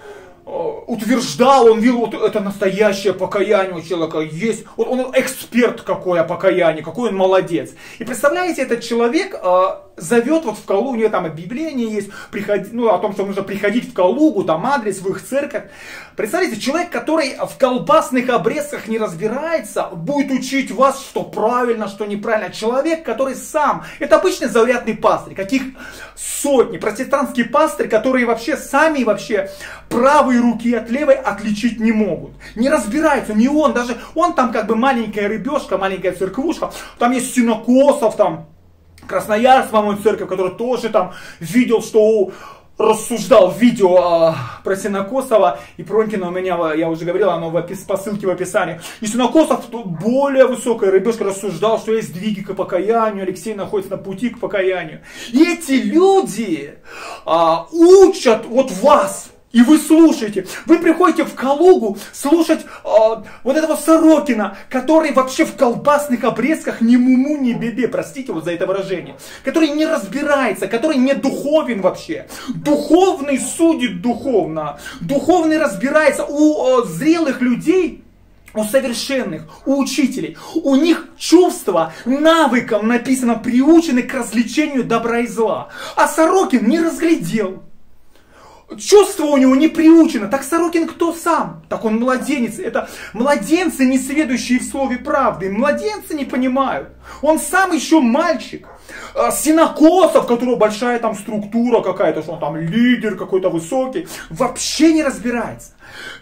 а, утверждал, он видел, вот это настоящее покаяние у человека есть. Вот он эксперт какое покаяние, какой он молодец. И представляете, этот человек а, зовет вот в Калугу, у него там объявление есть, приходи, ну, о том, что нужно приходить в Калугу, там адрес в их церковь. Представляете, человек, который в колбасных обрезках не разбирается, будет учить вас, что правильно, что неправильно. Человек, который сам, это обычный заурядный пастырь, каких сотни, протестантские пастыри, которые вообще сами вообще правые руки от левой отличить не могут. Не разбираются, не он, даже он там как бы маленькая рыбешка, маленькая церквушка, там есть синокосов, там Красноярск, по-моему, церковь, который тоже там видел, что рассуждал видео а, про Синокосова и Пронькина у меня, я уже говорил, оно в опис, по ссылке в описании. И Синокосов, более высокая рыбешка, рассуждал, что есть сдвиги к покаянию, Алексей находится на пути к покаянию. И эти люди а, учат вот вас. И вы слушаете, вы приходите в Калугу слушать э, вот этого Сорокина, который вообще в колбасных обрезках ни муму, ни бебе, простите вот за это выражение, который не разбирается, который не духовен вообще. Духовный судит духовно, духовный разбирается. У э, зрелых людей, у совершенных, у учителей, у них чувства навыком написано приучены к развлечению добра и зла. А Сорокин не разглядел. Чувство у него не приучено. Так Сорокин кто сам? Так он младенец. Это младенцы, не сведущие в слове правды. Младенцы не понимают. Он сам еще мальчик. Синокосов, у которого большая там структура какая-то, что он там лидер какой-то высокий, вообще не разбирается.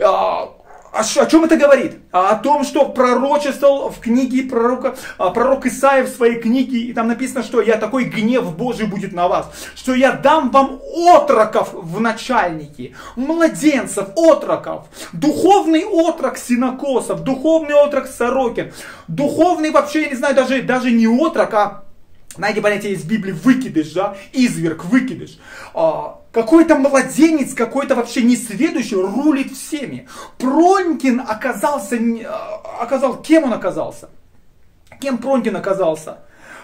О чем это говорит? О том, что пророчествовал в книге пророка, пророк Исаия в своей книге, и там написано, что я такой гнев Божий будет на вас, что я дам вам отроков в начальники, младенцев, отроков, духовный отрок Синокосов, духовный отрок Сорокин, духовный вообще, я не знаю, даже, даже не отрок, а, знаете, понятие из Библии, выкидыш, да, изверг, выкидыш. Какой-то младенец, какой-то вообще несведущий рулит всеми. Пронькин оказался, оказал, кем он оказался? Кем Пронькин оказался?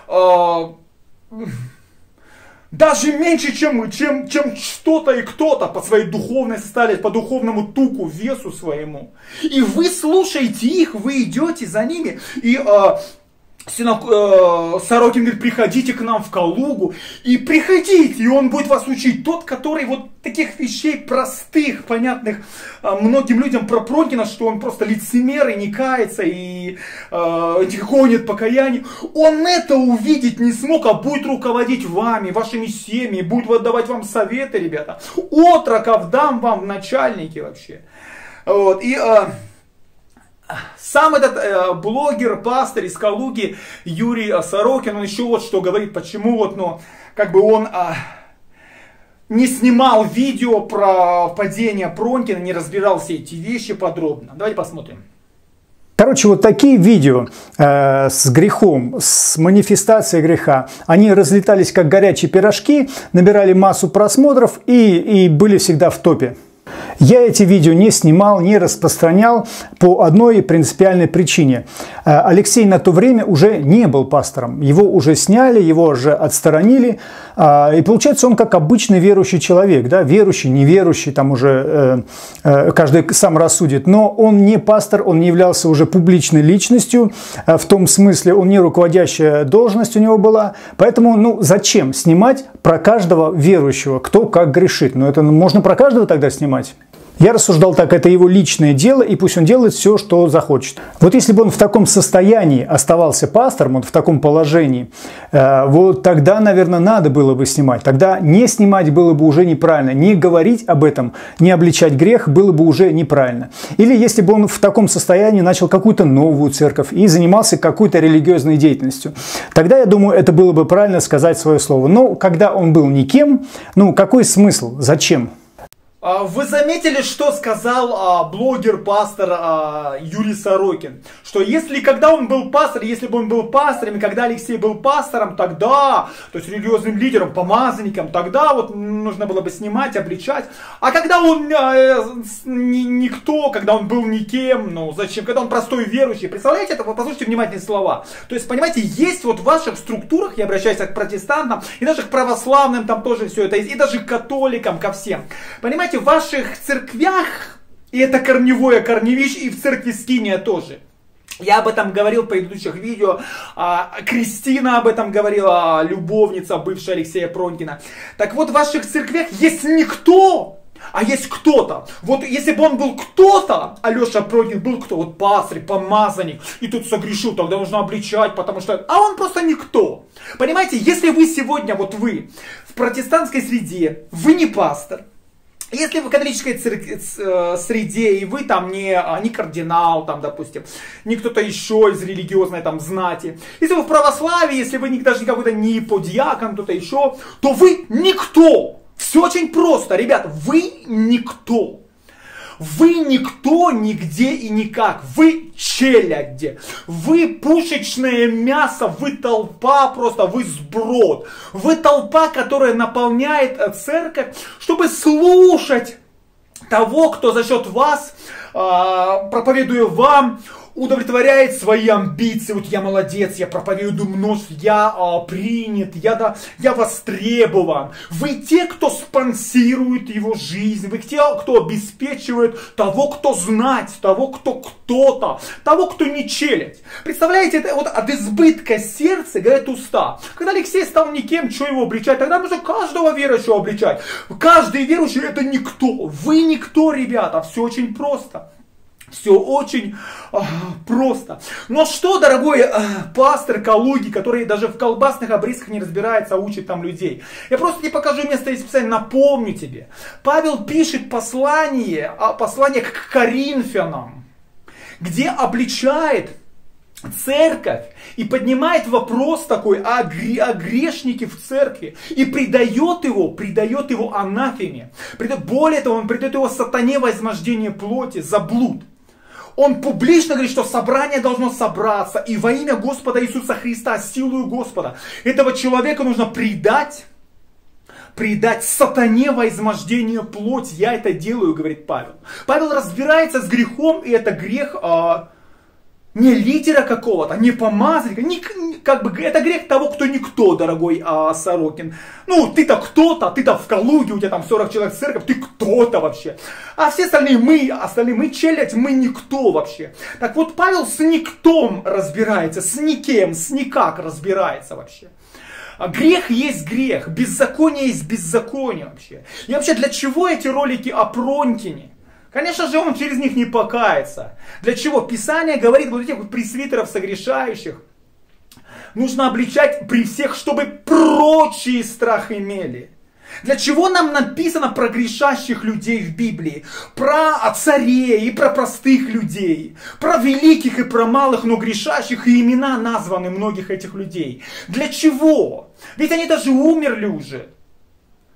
Даже меньше, чем, чем, чем что-то и кто-то по своей духовной составе, по духовному туку, весу своему. И вы слушаете их, вы идете за ними, и... Синок, э, Сорокин говорит, приходите к нам в Калугу, и приходите, и он будет вас учить. Тот, который вот таких вещей простых, понятных э, многим людям про Пронькина, что он просто лицемер и не кается, и э, никакого нет покаяния, он это увидеть не смог, а будет руководить вами, вашими семьями, будет давать вам советы, ребята. Отроков дам вам в начальники вообще. Вот, и... Э, Сам этот э, блогер, пастырь из Калуги Юрий э, Сорокин, он еще вот что говорит, почему вот, ну, как бы он э, не снимал видео про падение Пронькина, не разбирал все эти вещи подробно. Давайте посмотрим. Короче, вот такие видео э, с грехом, с манифестацией греха, они разлетались как горячие пирожки, набирали массу просмотров и, и были всегда в топе. Я эти видео не снимал, не распространял по одной принципиальной причине. Алексей на то время уже не был пастором. Его уже сняли, его уже отсторонили. И получается, он как обычный верующий человек. Да? Верующий, неверующий, там уже каждый сам рассудит. Но он не пастор, он не являлся уже публичной личностью. В том смысле, он не руководящая должность у него была. Поэтому, ну, зачем снимать про каждого верующего, кто как грешит? Ну, это можно про каждого тогда снимать. Я рассуждал так, это его личное дело, и пусть он делает все, что захочет. Вот если бы он в таком состоянии оставался пастором, вот в таком положении, э, вот тогда, наверное, надо было бы снимать. Тогда не снимать было бы уже неправильно, не говорить об этом, не обличать грех было бы уже неправильно. Или если бы он в таком состоянии начал какую-то новую церковь и занимался какой-то религиозной деятельностью, тогда, я думаю, это было бы правильно сказать свое слово. Но когда он был никем, ну какой смысл, зачем? Вы заметили, что сказал а, блогер-пастор а, Юрий Сорокин? Что если, когда он был пастором, если бы он был пастором, и когда Алексей был пастором, тогда, то есть религиозным лидером, помазанником, тогда вот нужно было бы снимать, обличать. А когда он э, ни, никто, когда он был никем, ну зачем, когда он простой верующий, представляете, это, послушайте внимательные слова. То есть, понимаете, есть вот в ваших структурах, я обращаюсь к протестантам, и даже к православным там тоже все это есть, и даже к католикам, ко всем. Понимаете, в ваших церквях, и это корневое корневище, и в церкви Скиния тоже. Я об этом говорил в предыдущих видео, Кристина об этом говорила, любовница бывшая Алексея Пронькина. Так вот, в ваших церквях есть никто, а есть кто-то. Вот если бы он был кто-то, Алеша Пронькин был кто? Вот пастырь, помазанник, и тут согрешил, тогда нужно обличать, потому что... А он просто никто. Понимаете, если вы сегодня, вот вы, в протестантской среде, вы не пастор, если вы в католической церкви, среде, и вы там не, не кардинал, там, допустим, не кто-то еще из религиозной там знати, если вы в православии, если вы даже не какой-то не подьякон, кто-то еще, то вы никто. Все очень просто, ребят, вы никто. Вы никто, нигде и никак. Вы челядь. Вы пушечное мясо. Вы толпа просто. Вы сброд. Вы толпа, которая наполняет церковь, чтобы слушать того, кто за счет вас, проповедуя вам, удовлетворяет свои амбиции. Вот я молодец, я проповедую множество, я а, принят, я, да, я востребован. Вы те, кто спонсирует его жизнь, вы те, кто обеспечивает того, кто знать, того, кто кто-то, того, кто не челядь. Представляете, это вот от избытка сердца говорят уста. Когда Алексей стал никем, что его обличать? Тогда нужно каждого верующего обличать. Каждый верующий это никто. Вы никто, ребята, все очень просто. Все очень э, просто. Но что, дорогой э, пастор Калуги, который даже в колбасных обрезках не разбирается, а учит там людей. Я просто тебе покажу место из Писания, напомню тебе. Павел пишет послание, послание к Коринфянам, где обличает церковь и поднимает вопрос такой о, гре, о грешнике в церкви и предает его, предает его анафеме. Предает, более того, он предает его сатане во измождение плоти за блуд. Он публично говорит, что собрание должно собраться, и во имя Господа Иисуса Христа, силою Господа, этого человека нужно предать, предать сатане во измождение плоти. Я это делаю, говорит Павел. Павел разбирается с грехом, и это грех а, не лидера какого-то, не помазанника, не, как бы, это грех того, кто никто, дорогой а, Сорокин. Ну, ты-то кто-то, ты-то в Калуге, у тебя там сорок человек в церковь, ты кто-то вообще. А все остальные мы, остальные мы челядь, мы никто вообще. Так вот, Павел с никтом разбирается, с никем, с никак разбирается вообще. Грех есть грех, беззаконие есть беззаконие вообще. И вообще, для чего эти ролики о Пронькине? Конечно же, он через них не покается. Для чего? Писание говорит, вот этих пресвитеров согрешающих нужно обличать при всех, чтобы прочие страх имели. Для чего нам написано про грешащих людей в Библии? Про царей и про простых людей. Про великих и про малых, но грешащих, и имена названы многих этих людей. Для чего? Ведь они даже умерли уже.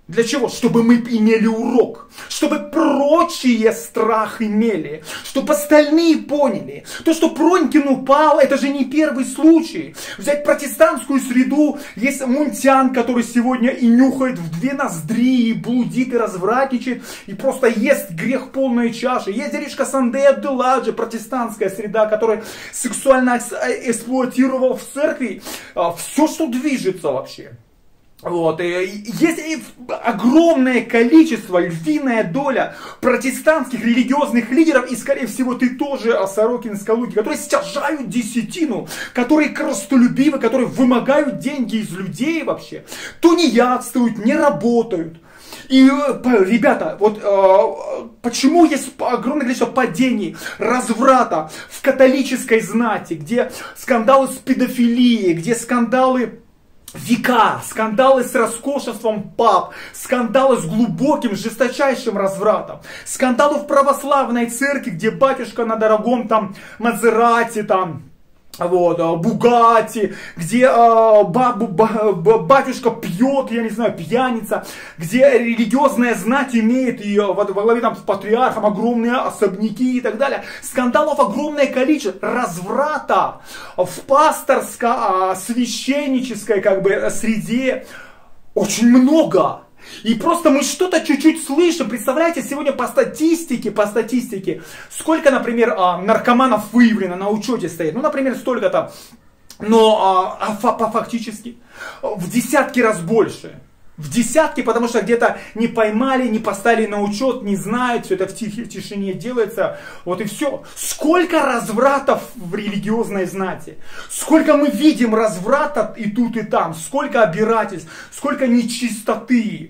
Для чего? Чтобы мы имели урок. Чтобы прочие страх имели. Чтобы остальные поняли. То, что Пронькин упал, это же не первый случай. Взять протестантскую среду. Есть Мунтян, который сегодня и нюхает в две ноздри, и блудит, и развратничает, и просто ест грех полной чаши. Есть Иришка Сандея Абдуладжи, протестантская среда, которая сексуально эксплуатировал в церкви все, что движется вообще. Вот, и есть огромное количество, львиная доля протестантских религиозных лидеров, и скорее всего ты тоже, Сорокин из Калуги, которые стяжают десятину, которые крестолюбивы, которые вымогают деньги из людей вообще, тунеядствуют, не работают. И, ребята, вот э, почему есть огромное количество падений, разврата в католической знати, где скандалы с педофилией, где скандалы... Века, скандалы с роскошеством пап, скандалы с глубоким, жесточайшим развратом, скандалы в православной церкви, где батюшка на дорогом там Мазерати, там, вот, Бугатти, где э, бабу, ба, батюшка пьет, я не знаю, пьяница, где религиозная знать имеет и во, во главе там с патриархом огромные особняки и так далее. Скандалов огромное количество, разврата в пасторско-священнической как бы среде очень много. И просто мы что-то чуть-чуть слышим. Представляете, сегодня по статистике, по статистике, сколько, например, наркоманов выявлено на учете стоит. Ну, например, столько-то. Но а, а, фактически в десятки раз больше. В десятки, потому что где-то не поймали, не поставили на учет, не знают, все это в, тихе, в тишине делается. Вот и все. Сколько развратов в религиозной знати. Сколько мы видим разврата и тут, и там. Сколько обирательств, сколько нечистоты.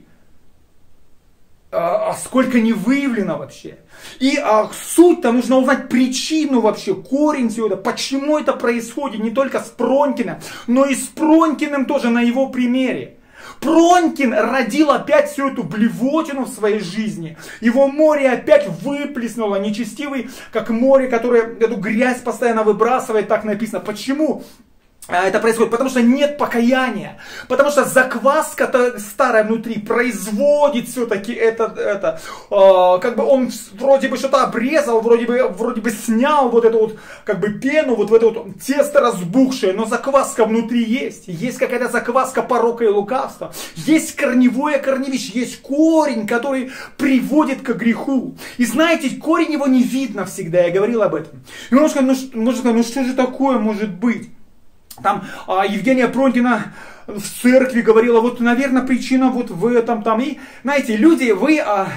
А сколько не выявлено вообще. И а, суть-то нужно узнать причину вообще, корень всего этого, почему это происходит не только с Пронькиным, но и с Пронькиным тоже на его примере. Пронькин родил опять всю эту блевотину в своей жизни. Его море опять выплеснуло, нечестивый, как море, которое эту грязь постоянно выбрасывает, так написано. Почему это происходит? Потому что нет покаяния. Потому что закваска старая внутри производит все-таки это, это э, как бы он вроде бы что-то обрезал, вроде бы, вроде бы снял вот эту вот как бы пену, вот в это вот тесто разбухшее, но закваска внутри есть. Есть какая-то закваска порока и лукавства. Есть корневое корневище, есть корень, который приводит к греху. И знаете, корень его не видно всегда, я говорил об этом. И можно сказать, ну, можно сказать, ну что же такое может быть? Там а, Евгения Пронькина в церкви говорила, вот, наверное, причина вот в этом там. И, знаете, люди, вы, а,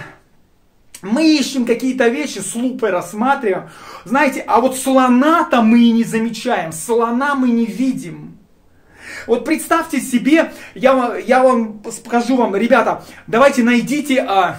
мы ищем какие-то вещи, с лупой рассматриваем. Знаете, а вот слона-то мы и не замечаем, слона мы не видим. Вот представьте себе, я, я вам скажу вам, ребята, давайте найдите а,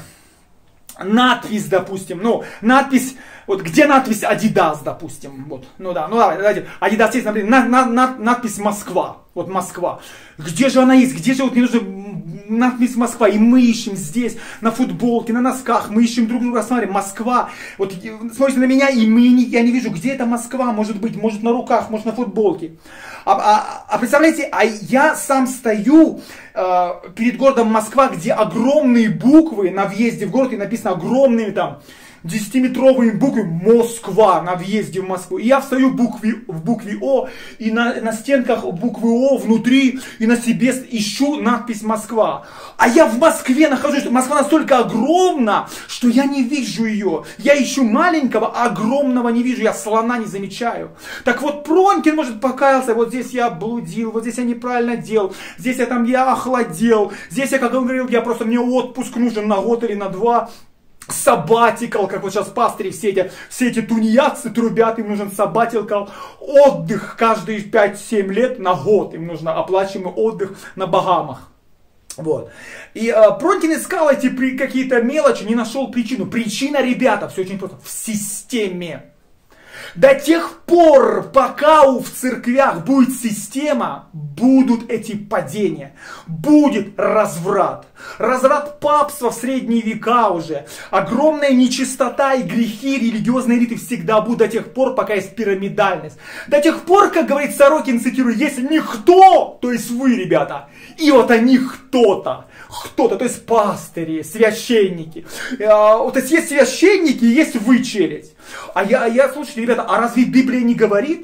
надпись, допустим, ну, надпись... Вот где надпись Adidas, допустим, вот, ну да, ну давай, давайте, Adidas есть, например, на, на, на, надпись Москва, вот Москва, где же она есть, где же вот мне нужно надпись Москва, и мы ищем здесь, на футболке, на носках, мы ищем друг друга, смотрим, Москва, вот смотрите на меня, и мы не, я не вижу, где эта Москва, может быть, может на руках, может на футболке, а, а, а представляете, а я сам стою э, перед городом Москва, где огромные буквы на въезде в город, и написано огромными там, десятиметровые буквы Москва на въезде в Москву. И я встаю в букве, в букве О, и на, на стенках буквы О внутри, и на себе ищу надпись Москва. А я в Москве нахожусь, Москва настолько огромна, что я не вижу ее. Я ищу маленького, а огромного не вижу, я слона не замечаю. Так вот, Пронькин, может, покаялся, вот здесь я блудил, вот здесь я неправильно делал, здесь я там я охладел, здесь я, как он говорил, я просто, мне отпуск нужен на год или на два. Сабатикал, как вот сейчас пастыри все эти, все эти тунеядцы трубят, им нужен сабатикал, отдых каждые пять-семь лет на год, им нужно оплачиваемый отдых на Багамах. Вот. И э, Пронькин искал эти при, какие-то мелочи, не нашел причину. Причина, ребята, все очень просто, в системе. До тех пор, пока в церквях будет система, будут эти падения, будет разврат. Разврат папства в средние века уже. Огромная нечистота и грехи религиозной элиты всегда будут до тех пор, пока есть пирамидальность. До тех пор, как говорит Сорокин, цитирую, если никто то есть вы, ребята. И вот они кто-то, кто-то, то есть пастыри, священники. Вот есть священники, есть вы, челядь. А я, я, слушайте, ребята, а разве Библия не говорит?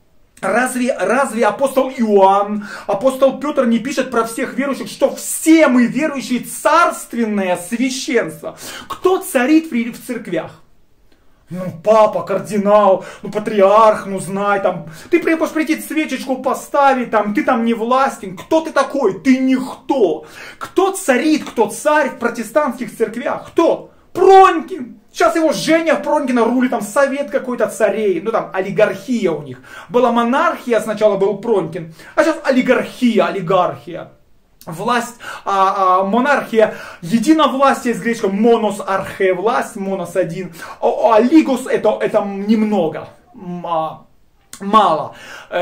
Разве, разве апостол Иоанн, апостол Петр не пишет про всех верующих, что все мы верующие царственное священство? Кто царит в церквях? Ну, папа, кардинал, ну, патриарх, ну, знай, там, ты можешь прийти свечечку поставить, там, ты там не властен. Кто ты такой? Ты никто. Кто царит, кто царь в протестантских церквях? Кто? Пронькин. Сейчас его Женя Пронькина рулит, там, совет какой-то царей, ну, там, олигархия у них. Была монархия, сначала был Пронькин, а сейчас олигархия, олигархия. Власть, а, а, монархия, единовластие с греческого монос архе, власть, монос один, а, а лигос это, это немного, а, мало,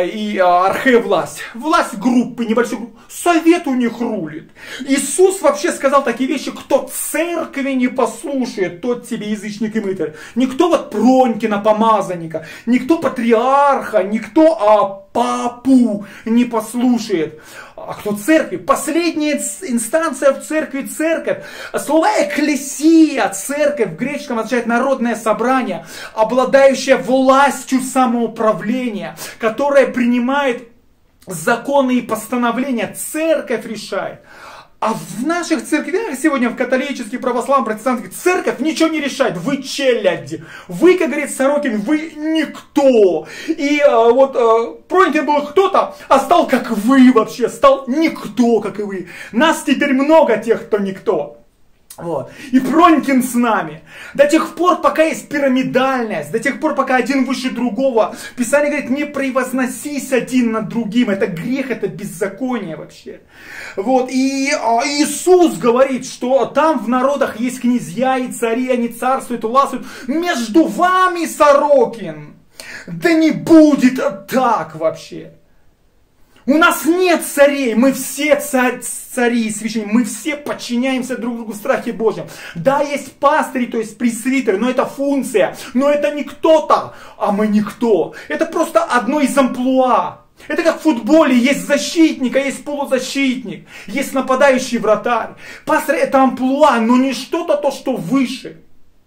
и а, архе власть, власть группы, небольшой группы, совет у них рулит. Иисус вообще сказал такие вещи: кто церкви не послушает, тот тебе язычник и мытарь. Никто вот Пронькина, помазанника, никто патриарха, никто а, папу не послушает. А кто церкви? Последняя инстанция в церкви — церковь. Слово экклесия, церковь в греческом означает народное собрание, обладающее властью самоуправления, которое принимает законы и постановления. Церковь решает. А в наших церквях сегодня, в католических, православных, протестантских, церковь ничего не решает. Вы челядь. Вы, как говорит Сорокин, вы никто. И э, вот э, Пронькин был кто-то, а стал как вы вообще. Стал никто, как и вы. Нас теперь много тех, кто никто. Вот. И Пронькин с нами. До тех пор, пока есть пирамидальность, до тех пор, пока один выше другого. Писание говорит: не превозносись один над другим. Это грех, это беззаконие вообще. Вот. И а, Иисус говорит, что там в народах есть князья и цари, они царствуют, властвуют. Между вами, Сорокин, да не будет так вообще. У нас нет царей, мы все царь, цари и священники, мы все подчиняемся друг другу в страхе Божьем. Да, есть пастыри, то есть пресвитеры, но это функция, но это не кто-то, а мы никто. Это просто одно из амплуа. Это как в футболе, есть защитник, а есть полузащитник, есть нападающий вратарь. Пастырь — это амплуа, но не что-то то, что выше.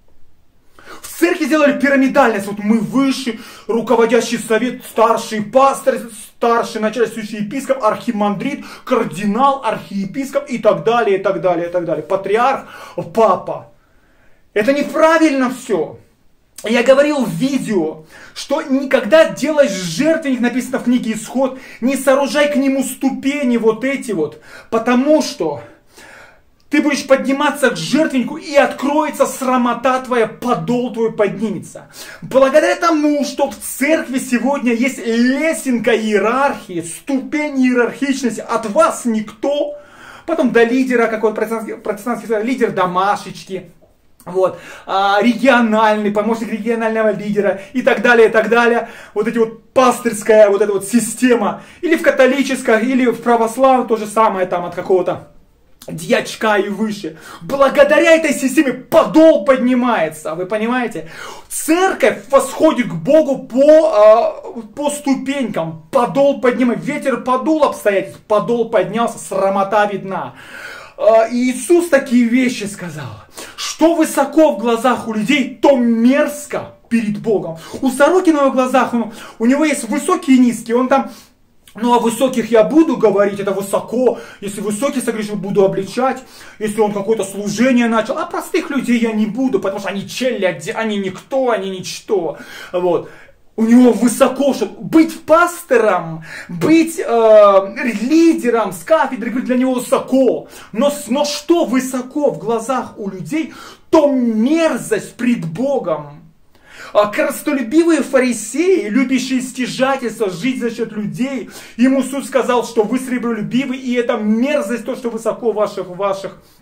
В церкви сделали пирамидальность. Вот мы выше, руководящий совет, старший пастырь, старший начальствующий епископ, архимандрит, кардинал, архиепископ и так далее, и так далее, и так далее. Патриарх, папа. Это неправильно все. Я говорил в видео, что никогда делаешь жертвенник, написано в книге Исход, не сооружай к нему ступени вот эти вот, потому что ты будешь подниматься к жертвеннику, и откроется срамота твоя, подол твой поднимется. Благодаря тому, что в церкви сегодня есть лесенка иерархии, ступень иерархичности, от вас никто, потом до лидера какой-то протестантский, протестантский лидер домашечки, вот, а, региональный, помощник регионального лидера и так далее, и так далее. Вот эти вот пастырская вот эта вот система, или в католической, или в православном, то же самое там от какого-то дьячка и выше. Благодаря этой системе подол поднимается, вы понимаете? Церковь восходит к Богу по, э, по ступенькам, подол поднимается, ветер подул обстоятельств, подол поднялся, срамота видна. Э, Иисус такие вещи сказал: что высоко в глазах у людей, то мерзко перед Богом. У Сорокина в глазах, он, у него есть высокие и низкие, он там: ну, о высоких я буду говорить, это высоко. Если высокий согрешил, буду обличать. Если он какое-то служение начал. А простых людей я не буду, потому что они челядь, они никто, они ничто. Вот. У него высоко, чтобы быть пастором, быть э, лидером с кафедры, для него высоко. Но, но что высоко в глазах у людей, то мерзость пред Богом. А корыстолюбивые фарисеи, любящие стяжательство, жить за счет людей, ему Иисус сказал, что вы сребролюбивы, и это мерзость, то, что высоко в ваших, ваших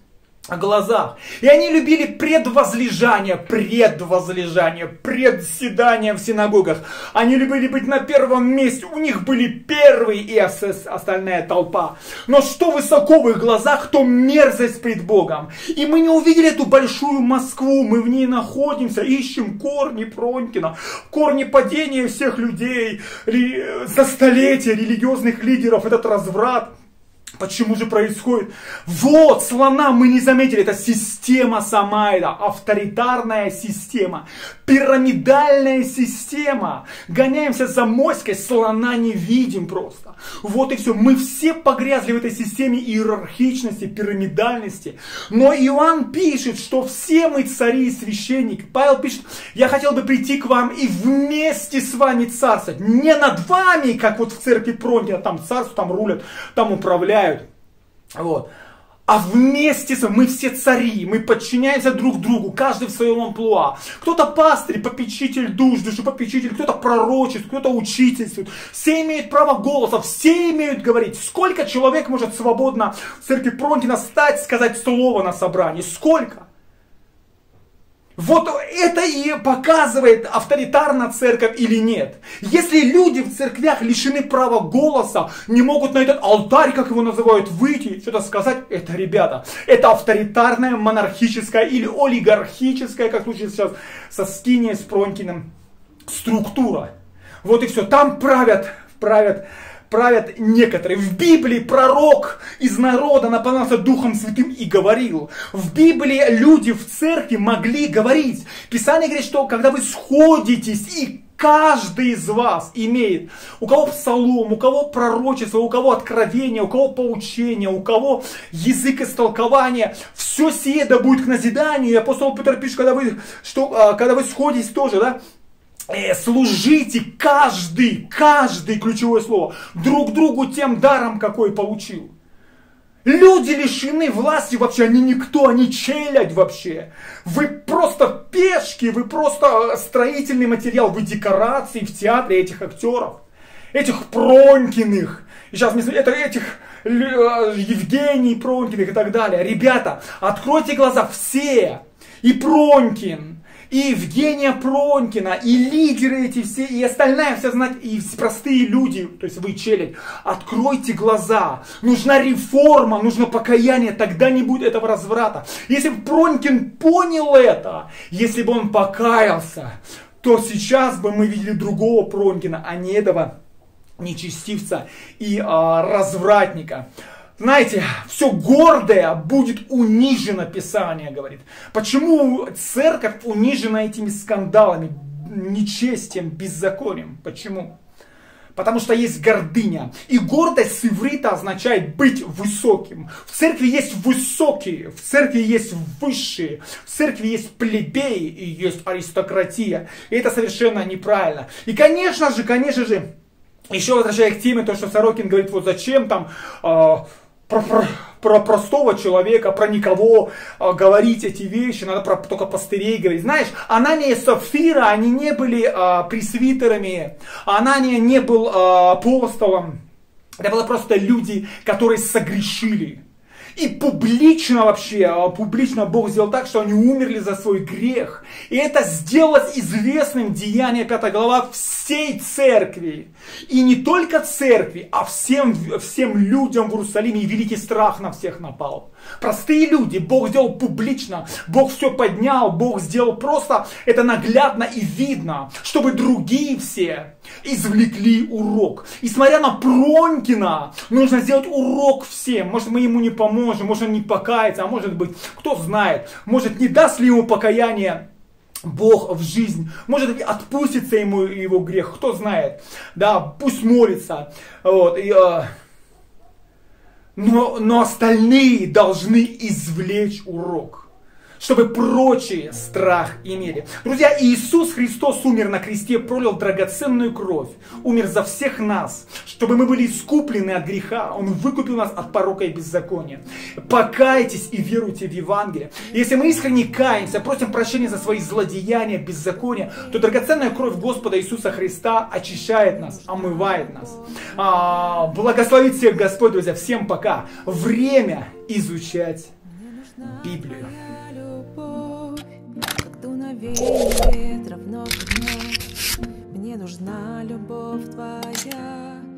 глазах. И они любили предвозлежание, предвозлежание, председание в синагогах. Они любили быть на первом месте. У них были первые и остальная толпа. Но что высоко в их глазах, то мерзость пред Богом. И мы не увидели эту большую Москву. Мы в ней находимся, ищем корни Пронькина, корни падения всех людей, за столетия религиозных лидеров, этот разврат. Почему же происходит? Вот, слона мы не заметили. Это система сама, это авторитарная система, пирамидальная система. Гоняемся за моськой, слона не видим просто. Вот и все. Мы все погрязли в этой системе иерархичности, пирамидальности. Но Иоанн пишет, что все мы цари и священники. Павел пишет, я хотел бы прийти к вам и вместе с вами царствовать. Не над вами, как вот в церкви Пронькина, там царство, там рулят, там управляют. Вот. А вместе с мы все цари, мы подчиняемся друг другу, каждый в своем амплуа. Кто-то пастырь, попечитель душ, душепопечитель, кто-то пророчит, кто-то учительствует. Все имеют право голоса, все имеют говорить. Сколько человек может свободно в церкви Пронькина стать, сказать слово на собрании? Сколько? Вот это и показывает, авторитарна церковь или нет. Если люди в церквях лишены права голоса, не могут на этот алтарь, как его называют, выйти, что-то сказать, это, ребята, это авторитарная, монархическая или олигархическая, как случилось сейчас со Скинией, с Пронькиным, структура. Вот и все. Там правят, правят, правят некоторые. В Библии пророк из народа наполнялся Духом Святым и говорил. В Библии люди в церкви могли говорить. Писание говорит, что когда вы сходитесь, и каждый из вас имеет, у кого псалом, у кого пророчество, у кого откровение, у кого поучение, у кого язык истолкования, все сие да будет к назиданию. И апостол Петр пишет, когда вы, что, когда вы сходитесь тоже, да, служите каждый, каждый, ключевое слово, друг другу тем даром, какой получил. Люди лишены власти вообще, они никто, они челядь вообще. Вы просто пешки, вы просто строительный материал, вы декорации в театре этих актеров, этих Пронькиных, и сейчас это этих Евгений Пронькиных и так далее. Ребята, откройте глаза, все, и Пронькин, и Евгения Пронькина, и лидеры эти все, и остальная вся знать, и простые люди, то есть вы челядь, откройте глаза. Нужна реформа, нужно покаяние, тогда не будет этого разврата. Если бы Пронькин понял это, если бы он покаялся, то сейчас бы мы видели другого Пронькина, а не этого нечестивца и а, развратника. Знаете, все гордое будет унижено, Писание говорит. Почему церковь унижена этими скандалами, нечестием, беззаконием? Почему? Потому что есть гордыня. И гордость с иврита означает быть высоким. В церкви есть высокие, в церкви есть высшие, в церкви есть плебеи и есть аристократия. И это совершенно неправильно. И конечно же, конечно же, еще возвращаясь к теме, то, что Сорокин говорит, вот зачем там... Э, Про, про, про простого человека, про никого э, говорить эти вещи, надо про, только пастырей говорить. Знаешь, Анания и Сапфира, они не были э, пресвитерами, Анания не был э, апостолом. Это были просто люди, которые согрешили. И публично вообще, публично Бог сделал так, что они умерли за свой грех. И это сделалось известным, Деяния пятая глава, всей церкви. И не только церкви, а всем, всем людям в Иерусалиме. И великий страх на всех напал. Простые люди, Бог сделал публично, Бог все поднял, Бог сделал просто это наглядно и видно, чтобы другие все извлекли урок. И смотря на Пронькина, нужно сделать урок всем. Может, мы ему не поможем, может, он не покается, а может быть, кто знает, может, не даст ли ему покаяние Бог в жизнь, может, отпустится ему его грех, кто знает, да, пусть молится, вот, и, э, но, но остальные должны извлечь урок, чтобы прочие страх имели. Друзья, Иисус Христос умер на кресте, пролил драгоценную кровь, умер за всех нас, чтобы мы были искуплены от греха. Он выкупил нас от порока и беззакония. Покайтесь и веруйте в Евангелие. Если мы искренне каемся, просим прощения за свои злодеяния, беззакония, то драгоценная кровь Господа Иисуса Христа очищает нас, омывает нас. А, благословит всех Господь, друзья. Всем пока. Время изучать Библию. Как дуновение ветра вновь и вновь. Мне нужна любовь твоя.